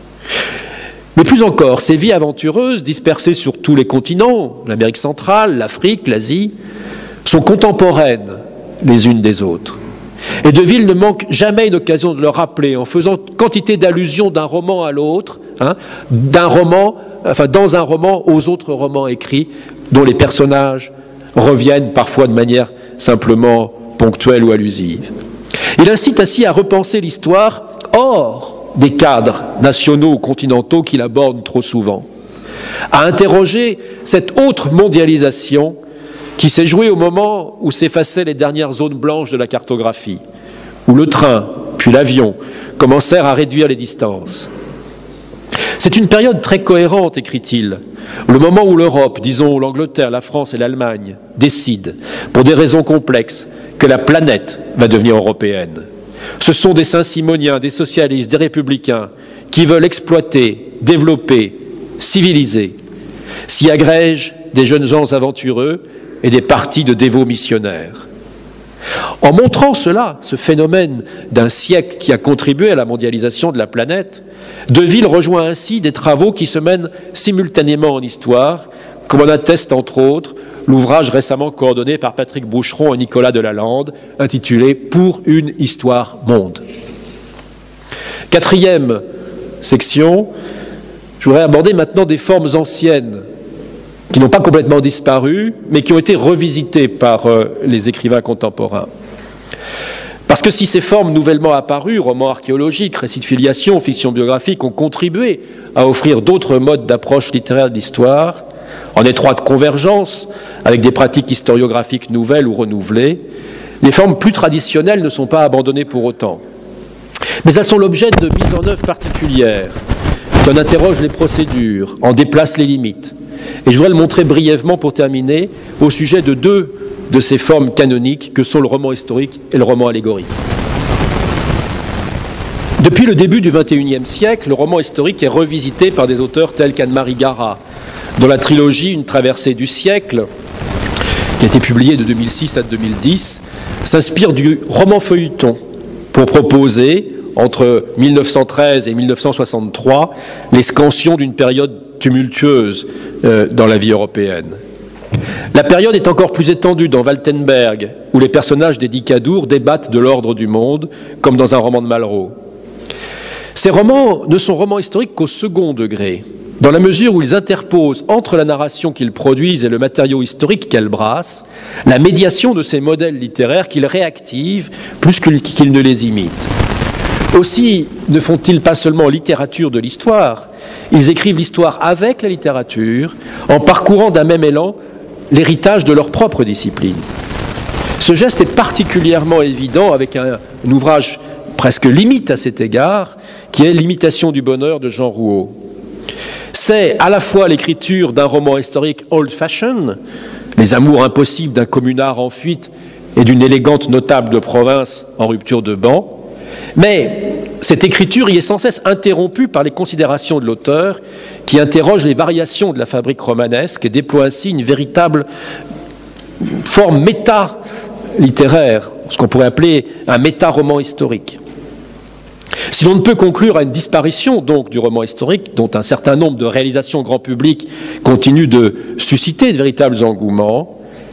Mais plus encore, ces vies aventureuses, dispersées sur tous les continents, l'Amérique centrale, l'Afrique, l'Asie, sont contemporaines les unes des autres. Et Deville ne manque jamais une occasion de le rappeler en faisant quantité d'allusions d'un roman à l'autre, hein, d'un roman, enfin dans un roman aux autres romans écrits dont les personnages reviennent parfois de manière simplement ponctuelle ou allusive. Il incite ainsi à repenser l'histoire hors des cadres nationaux ou continentaux qu'il aborde trop souvent, à interroger cette autre mondialisation qui s'est jouée au moment où s'effaçaient les dernières zones blanches de la cartographie, où le train, puis l'avion, commencèrent à réduire les distances. C'est une période très cohérente, écrit-il, le moment où l'Europe, disons l'Angleterre, la France et l'Allemagne, décident, pour des raisons complexes, que la planète va devenir européenne. Ce sont des saint-simoniens, des socialistes, des républicains qui veulent exploiter, développer, civiliser. S'y agrègent des jeunes gens aventureux et des partis de dévots missionnaires. En montrant cela, ce phénomène d'un siècle qui a contribué à la mondialisation de la planète, Deville rejoint ainsi des travaux qui se mènent simultanément en histoire, comme en atteste entre autres l'ouvrage récemment coordonné par Patrick Boucheron et Nicolas Delalande, intitulé « Pour une histoire monde ». Quatrième section, je voudrais aborder maintenant des formes anciennes qui n'ont pas complètement disparu, mais qui ont été revisitées par euh, les écrivains contemporains. Parce que si ces formes nouvellement apparues, romans archéologiques, récits de filiation, fiction biographique, ont contribué à offrir d'autres modes d'approche littéraire de l'histoire, en étroite convergence avec des pratiques historiographiques nouvelles ou renouvelées, les formes plus traditionnelles ne sont pas abandonnées pour autant. Mais elles sont l'objet de mises en œuvre particulières, qui en interrogent les procédures, en déplacent les limites. Et je voudrais le montrer brièvement pour terminer au sujet de deux de ces formes canoniques que sont le roman historique et le roman allégorique. Depuis le début du vingt et unième siècle, le roman historique est revisité par des auteurs tels qu'Anne-Marie Garat, dont la trilogie Une traversée du siècle, qui a été publiée de deux mille six à deux mille dix, s'inspire du roman feuilleton pour proposer, entre mille neuf cent treize et mille neuf cent soixante-trois, les scansions d'une période tumultueuse euh, dans la vie européenne. La période est encore plus étendue dans Waltenberg, où les personnages des dix Cadours débattent de l'ordre du monde, comme dans un roman de Malraux. Ces romans ne sont romans historiques qu'au second degré, dans la mesure où ils interposent entre la narration qu'ils produisent et le matériau historique qu'elle brasse, la médiation de ces modèles littéraires qu'ils réactivent plus qu'ils ne les imitent. Aussi ne font-ils pas seulement littérature de l'histoire, ils écrivent l'histoire avec la littérature, en parcourant d'un même élan l'héritage de leur propre discipline. Ce geste est particulièrement évident avec un, un ouvrage presque limite à cet égard, qui est L'imitation du bonheur de Jean Rouault. C'est à la fois l'écriture d'un roman historique old-fashioned, les amours impossibles d'un communard en fuite et d'une élégante notable de province en rupture de ban, mais cette écriture y est sans cesse interrompue par les considérations de l'auteur qui interroge les variations de la fabrique romanesque et déploie ainsi une véritable forme méta-littéraire, ce qu'on pourrait appeler un méta-roman historique. Si l'on ne peut conclure à une disparition donc du roman historique, dont un certain nombre de réalisations grand public continuent de susciter de véritables engouements,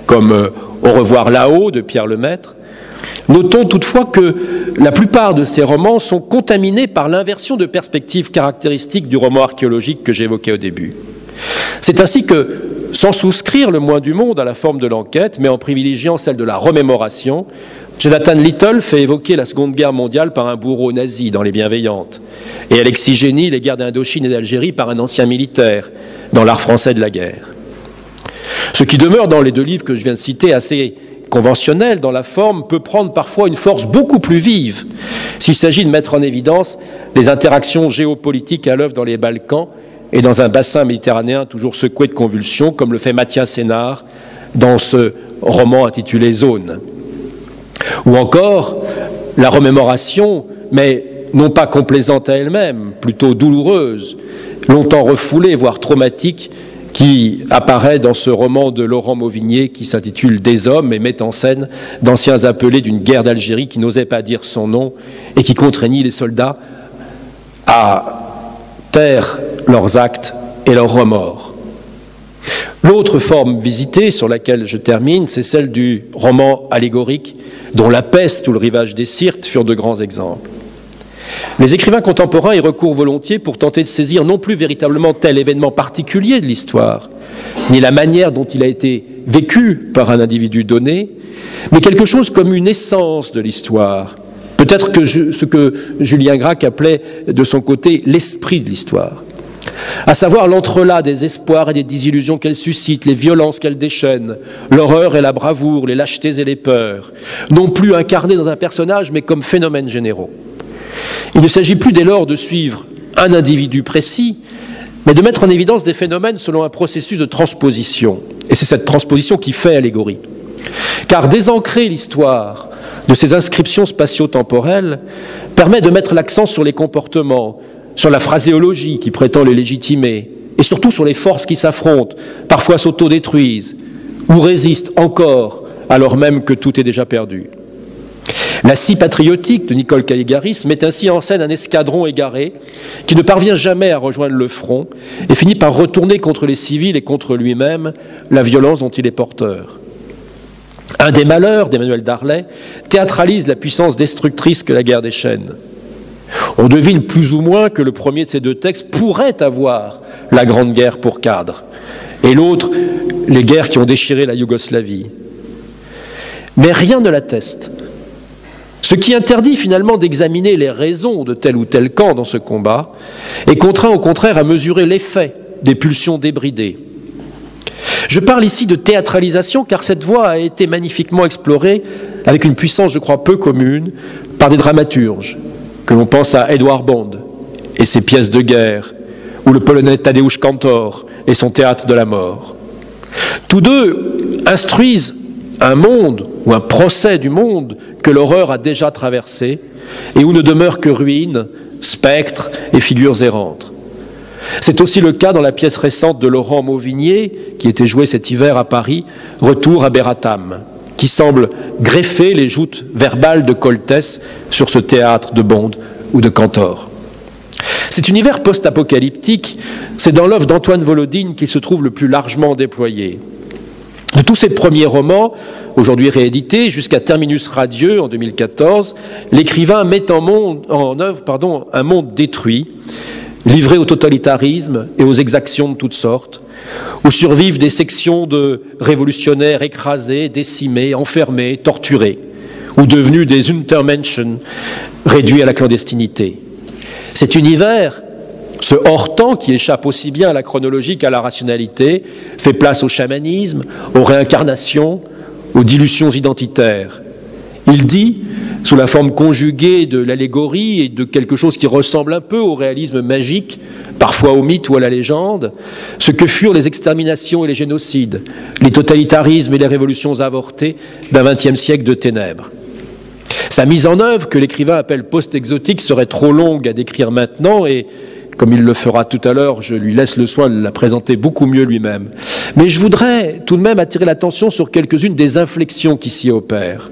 comme euh, Au revoir là-haut de Pierre Lemaître. Notons toutefois que la plupart de ces romans sont contaminés par l'inversion de perspective caractéristique du roman archéologique que j'évoquais au début. C'est ainsi que, sans souscrire le moins du monde à la forme de l'enquête, mais en privilégiant celle de la remémoration, Jonathan Littell fait évoquer la Seconde Guerre mondiale par un bourreau nazi dans Les Bienveillantes, et Alexis Génie les guerres d'Indochine et d'Algérie par un ancien militaire dans L'Art français de la guerre. Ce qui demeure dans les deux livres que je viens de citer assez conventionnel dans la forme peut prendre parfois une force beaucoup plus vive s'il s'agit de mettre en évidence les interactions géopolitiques à l'œuvre dans les Balkans et dans un bassin méditerranéen toujours secoué de convulsions, comme le fait Mathias Sénard dans ce roman intitulé Zone. Ou encore la remémoration, mais non pas complaisante à elle-même, plutôt douloureuse, longtemps refoulée, voire traumatique, qui apparaît dans ce roman de Laurent Mauvigné qui s'intitule Des hommes et met en scène d'anciens appelés d'une guerre d'Algérie qui n'osaient pas dire son nom et qui contraignit les soldats à taire leurs actes et leurs remords. L'autre forme visitée, sur laquelle je termine, c'est celle du roman allégorique dont La peste ou Le rivage des Syrtes furent de grands exemples. Les écrivains contemporains y recourent volontiers pour tenter de saisir non plus véritablement tel événement particulier de l'histoire, ni la manière dont il a été vécu par un individu donné, mais quelque chose comme une essence de l'histoire, peut-être que je, ce que Julien Gracq appelait de son côté l'esprit de l'histoire, à savoir l'entrelac des espoirs et des désillusions qu'elle suscite, les violences qu'elle déchaîne, l'horreur et la bravoure, les lâchetés et les peurs, non plus incarnées dans un personnage, mais comme phénomènes généraux. Il ne s'agit plus dès lors de suivre un individu précis, mais de mettre en évidence des phénomènes selon un processus de transposition. Et c'est cette transposition qui fait allégorie. Car désancrer l'histoire de ces inscriptions spatio-temporelles permet de mettre l'accent sur les comportements, sur la phraséologie qui prétend les légitimer, et surtout sur les forces qui s'affrontent, parfois s'autodétruisent, ou résistent encore, alors même que tout est déjà perdu. La scie patriotique de Nicole Caligaris met ainsi en scène un escadron égaré qui ne parvient jamais à rejoindre le front et finit par retourner contre les civils et contre lui-même la violence dont il est porteur. Un des malheurs d'Emmanuel Darlet théâtralise la puissance destructrice que la guerre déchaîne. On devine plus ou moins que le premier de ces deux textes pourrait avoir la Grande Guerre pour cadre, et l'autre, les guerres qui ont déchiré la Yougoslavie. Mais rien ne l'atteste. Ce qui interdit finalement d'examiner les raisons de tel ou tel camp dans ce combat et contraint au contraire à mesurer l'effet des pulsions débridées. Je parle ici de théâtralisation car cette voie a été magnifiquement explorée avec une puissance, je crois, peu commune par des dramaturges, que l'on pense à Edouard Bond et ses pièces de guerre, ou le polonais Tadeusz Kantor et son théâtre de la mort. Tous deux instruisent un monde ou un procès du monde que l'horreur a déjà traversé et où ne demeurent que ruines, spectres et figures errantes. C'est aussi le cas dans la pièce récente de Laurent Mauvigné, qui était jouée cet hiver à Paris, Retour à Beratam, qui semble greffer les joutes verbales de Coltès sur ce théâtre de Bond ou de Cantor. Cet univers post-apocalyptique, c'est dans l'œuvre d'Antoine Volodine qu'il se trouve le plus largement déployé. De tous ses premiers romans, aujourd'hui réédités, jusqu'à Terminus Radieux en deux mille quatorze, l'écrivain met en, monde, en œuvre pardon, un monde détruit, livré au totalitarisme et aux exactions de toutes sortes, où survivent des sections de révolutionnaires écrasés, décimés, enfermés, torturés, ou devenus des Untermenschen réduits à la clandestinité. Cet univers, ce hors-temps qui échappe aussi bien à la chronologie qu'à la rationalité, fait place au chamanisme, aux réincarnations, aux dilutions identitaires. Il dit, sous la forme conjuguée de l'allégorie et de quelque chose qui ressemble un peu au réalisme magique, parfois au mythe ou à la légende, ce que furent les exterminations et les génocides, les totalitarismes et les révolutions avortées d'un vingtième siècle de ténèbres. Sa mise en œuvre, que l'écrivain appelle post-exotique, serait trop longue à décrire maintenant et, comme il le fera tout à l'heure, je lui laisse le soin de la présenter beaucoup mieux lui-même. Mais je voudrais tout de même attirer l'attention sur quelques-unes des inflexions qui s'y opèrent,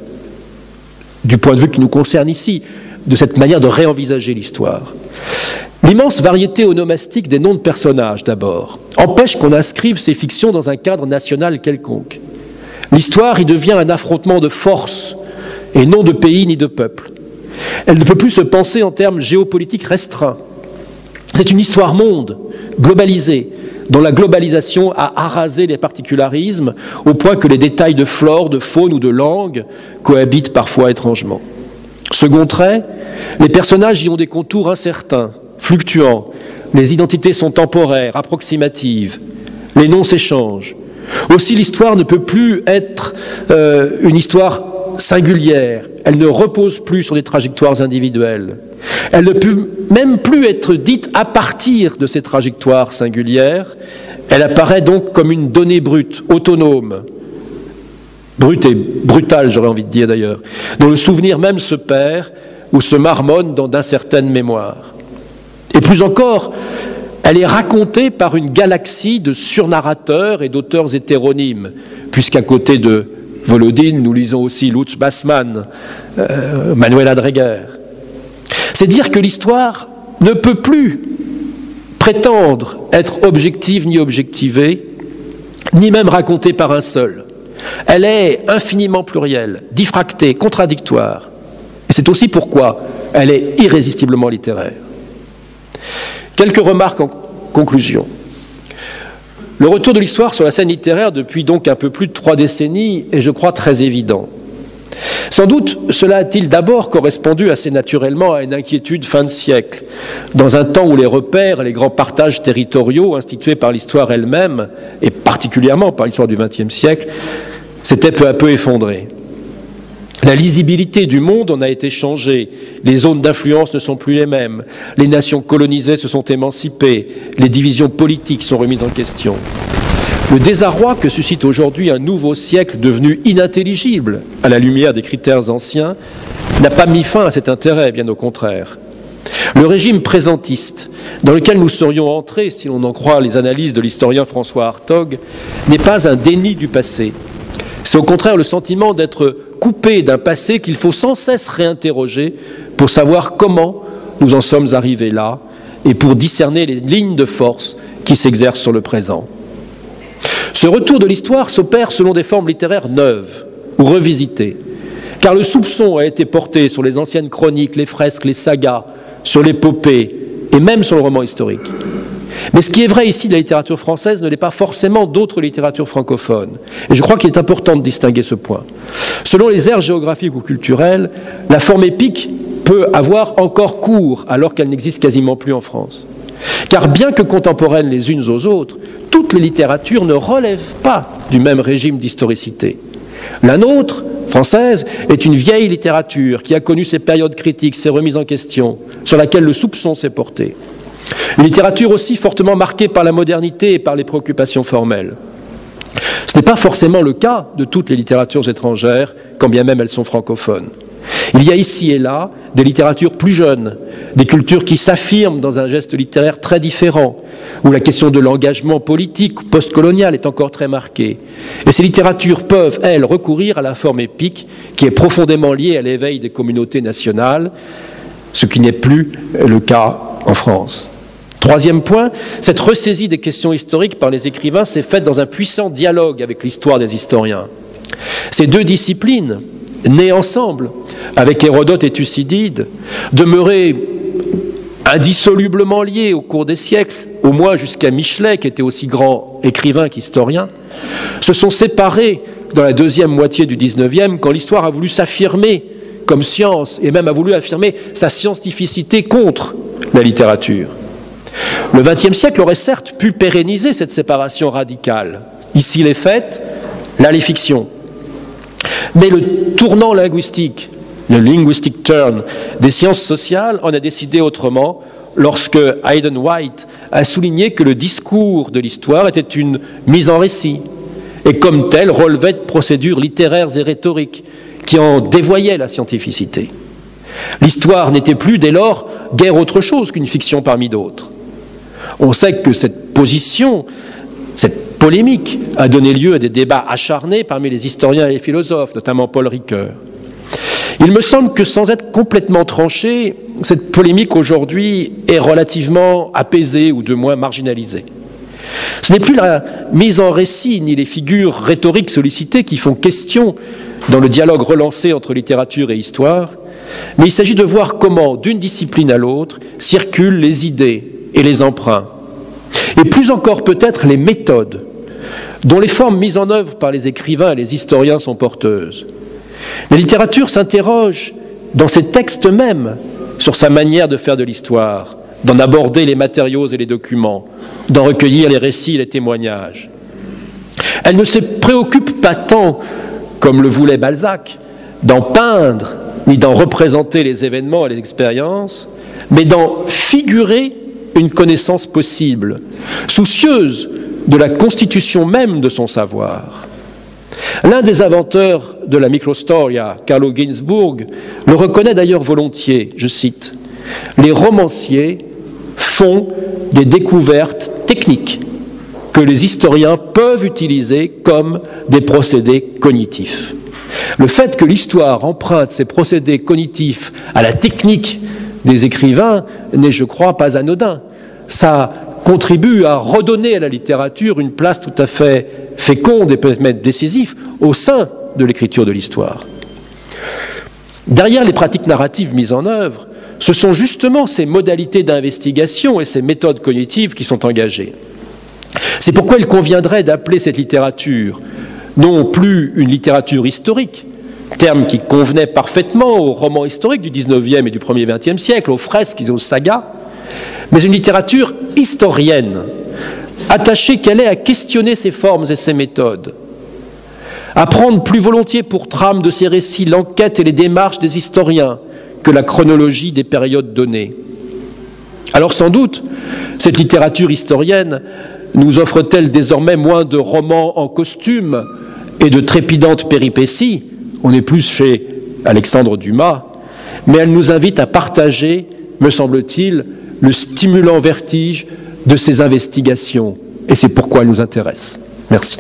du point de vue qui nous concerne ici, de cette manière de réenvisager l'histoire. L'immense variété onomastique des noms de personnages, d'abord, empêche qu'on inscrive ces fictions dans un cadre national quelconque. L'histoire y devient un affrontement de forces et non de pays ni de peuples. Elle ne peut plus se penser en termes géopolitiques restreints. C'est une histoire-monde, globalisée, dont la globalisation a arasé les particularismes au point que les détails de flore, de faune ou de langue cohabitent parfois étrangement. Second trait, les personnages y ont des contours incertains, fluctuants, les identités sont temporaires, approximatives, les noms s'échangent. Aussi, l'histoire ne peut plus être euh, une histoire singulière, elle ne repose plus sur des trajectoires individuelles. Elle ne peut même plus être dite à partir de ces trajectoires singulières, elle apparaît donc comme une donnée brute, autonome, brute et brutale, j'aurais envie de dire d'ailleurs, dont le souvenir même se perd ou se marmonne dans d'incertaines mémoires. Et plus encore, elle est racontée par une galaxie de surnarrateurs et d'auteurs hétéronymes, puisqu'à côté de Volodine, nous lisons aussi Lutz Bassmann, euh, Manuela Dreger. C'est dire que l'histoire ne peut plus prétendre être objective ni objectivée, ni même racontée par un seul. Elle est infiniment plurielle, diffractée, contradictoire. Et c'est aussi pourquoi elle est irrésistiblement littéraire. Quelques remarques en conclusion. Le retour de l'histoire sur la scène littéraire depuis donc un peu plus de trois décennies est, je crois, très évident. Sans doute, cela a-t-il d'abord correspondu assez naturellement à une inquiétude fin de siècle, dans un temps où les repères et les grands partages territoriaux institués par l'histoire elle-même, et particulièrement par l'histoire du vingtième siècle, s'étaient peu à peu effondrés. La lisibilité du monde en a été changée, les zones d'influence ne sont plus les mêmes, les nations colonisées se sont émancipées, les divisions politiques sont remises en question. Le désarroi que suscite aujourd'hui un nouveau siècle devenu inintelligible à la lumière des critères anciens n'a pas mis fin à cet intérêt, bien au contraire. Le régime présentiste, dans lequel nous serions entrés, si l'on en croit les analyses de l'historien François Hartog, n'est pas un déni du passé. C'est au contraire le sentiment d'être coupé d'un passé qu'il faut sans cesse réinterroger pour savoir comment nous en sommes arrivés là et pour discerner les lignes de force qui s'exercent sur le présent. Ce retour de l'histoire s'opère selon des formes littéraires neuves ou revisitées, car le soupçon a été porté sur les anciennes chroniques, les fresques, les sagas, sur l'épopée et même sur le roman historique. Mais ce qui est vrai ici de la littérature française ne l'est pas forcément d'autres littératures francophones. Et je crois qu'il est important de distinguer ce point. Selon les aires géographiques ou culturelles, la forme épique peut avoir encore cours alors qu'elle n'existe quasiment plus en France. Car bien que contemporaines les unes aux autres, toutes les littératures ne relèvent pas du même régime d'historicité. La nôtre, française, est une vieille littérature qui a connu ses périodes critiques, ses remises en question, sur laquelle le soupçon s'est porté. Une littérature aussi fortement marquée par la modernité et par les préoccupations formelles. Ce n'est pas forcément le cas de toutes les littératures étrangères, quand bien même elles sont francophones. Il y a ici et là des littératures plus jeunes, des cultures qui s'affirment dans un geste littéraire très différent, où la question de l'engagement politique postcolonial est encore très marquée. Et ces littératures peuvent, elles, recourir à la forme épique qui est profondément liée à l'éveil des communautés nationales, ce qui n'est plus le cas en France. Troisième point, cette ressaisie des questions historiques par les écrivains s'est faite dans un puissant dialogue avec l'histoire des historiens. Ces deux disciplines, nées ensemble, avec Hérodote et Thucydide, demeurées indissolublement liées au cours des siècles, au moins jusqu'à Michelet, qui était aussi grand écrivain qu'historien, se sont séparées dans la deuxième moitié du dix-neuvième, quand l'histoire a voulu s'affirmer comme science, et même a voulu affirmer sa scientificité contre la littérature. Le vingtième siècle aurait certes pu pérenniser cette séparation radicale. Ici les faits, là les fictions. Mais le tournant linguistique, le linguistic turn des sciences sociales en a décidé autrement lorsque Hayden White a souligné que le discours de l'histoire était une mise en récit et comme tel relevait de procédures littéraires et rhétoriques qui en dévoyaient la scientificité. L'histoire n'était plus dès lors guère autre chose qu'une fiction parmi d'autres. On sait que cette position, cette polémique a donné lieu à des débats acharnés parmi les historiens et les philosophes, notamment Paul Ricoeur. Il me semble que sans être complètement tranchée, cette polémique aujourd'hui est relativement apaisée ou de moins marginalisée. Ce n'est plus la mise en récit ni les figures rhétoriques sollicitées qui font question dans le dialogue relancé entre littérature et histoire, mais il s'agit de voir comment, d'une discipline à l'autre, circulent les idées et les emprunts, et plus encore peut-être les méthodes, dont les formes mises en œuvre par les écrivains et les historiens sont porteuses. La littérature s'interroge dans ses textes mêmes sur sa manière de faire de l'histoire, d'en aborder les matériaux et les documents, d'en recueillir les récits et les témoignages. Elle ne se préoccupe pas tant, comme le voulait Balzac, d'en peindre ni d'en représenter les événements et les expériences, mais d'en figurer une connaissance possible, soucieuse de la constitution même de son savoir. L'un des inventeurs de la microstoria, Carlo Ginzburg, le reconnaît d'ailleurs volontiers, je cite, « Les romanciers font des découvertes techniques que les historiens peuvent utiliser comme des procédés cognitifs. » Le fait que l'histoire emprunte ces procédés cognitifs à la technique des écrivains n'est, je crois, pas anodin. Ça contribue à redonner à la littérature une place tout à fait féconde et peut-être même décisive au sein de l'écriture de l'histoire. Derrière les pratiques narratives mises en œuvre, ce sont justement ces modalités d'investigation et ces méthodes cognitives qui sont engagées. C'est pourquoi il conviendrait d'appeler cette littérature non plus une littérature historique, terme qui convenait parfaitement aux romans historiques du dix-neuvième et du premier vingtième siècle, aux fresques et aux sagas, mais une littérature historienne, attachée qu'elle est à questionner ses formes et ses méthodes, à prendre plus volontiers pour trame de ces récits l'enquête et les démarches des historiens que la chronologie des périodes données. Alors sans doute, cette littérature historienne nous offre-t-elle désormais moins de romans en costume et de trépidantes péripéties, on est plus chez Alexandre Dumas, mais elle nous invite à partager, me semble-t-il, le stimulant vertige de ces investigations, et c'est pourquoi elle nous intéresse. Merci.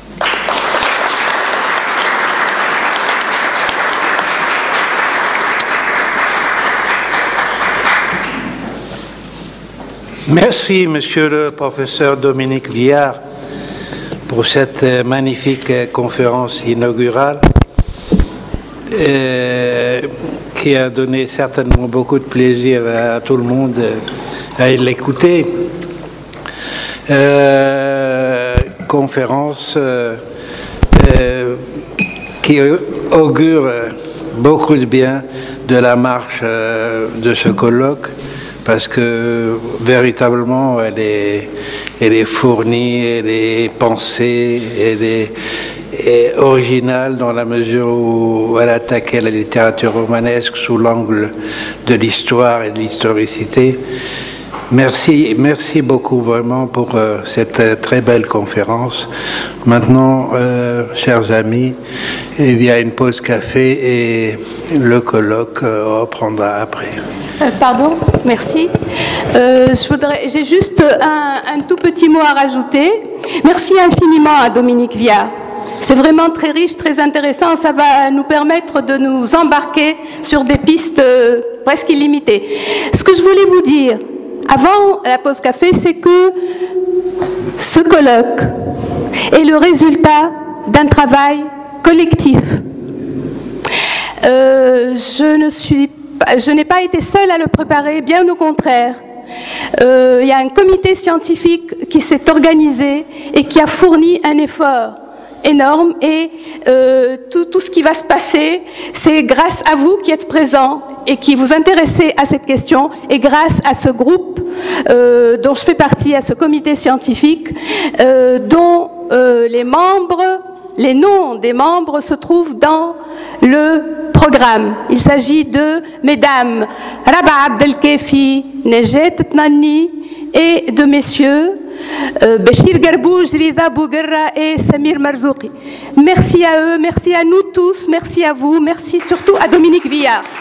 Merci, monsieur le professeur Dominique Viard, pour cette magnifique conférence inaugurale euh, qui a donné certainement beaucoup de plaisir à tout le monde à l'écouter. Euh, conférence euh, euh, qui augure beaucoup de bien de la marche euh, de ce colloque, parce que véritablement elle est, elle est fournie, elle est pensée, elle est, est originale dans la mesure où elle attaquait la littérature romanesque sous l'angle de l'histoire et de l'historicité. Merci, merci beaucoup vraiment pour euh, cette euh, très belle conférence. Maintenant, euh, chers amis, il y a une pause café et le colloque euh, reprendra après. Euh, pardon, merci. Euh, je voudrais, j'ai juste un, un tout petit mot à rajouter. Merci infiniment à Dominique Viard. C'est vraiment très riche, très intéressant. Ça va nous permettre de nous embarquer sur des pistes euh, presque illimitées. Ce que je voulais vous dire avant la pause café, c'est que ce colloque est le résultat d'un travail collectif. Euh, je ne suis pas, je n'ai pas été seule à le préparer, bien au contraire. Euh, il y a un comité scientifique qui s'est organisé et qui a fourni un effort énorme, et euh, tout, tout ce qui va se passer, c'est grâce à vous qui êtes présents et qui vous intéressez à cette question, et grâce à ce groupe euh, dont je fais partie, à ce comité scientifique, euh, dont euh, les membres, les noms des membres se trouvent dans le programme. Il s'agit de mesdames Rabah Abdelkefi, Nejet Tnani, et de messieurs euh, Béchir Garbouj, Rida Bouguerra et Samir Marzouki. Merci à eux, merci à nous tous, merci à vous, merci surtout à Dominique Viard.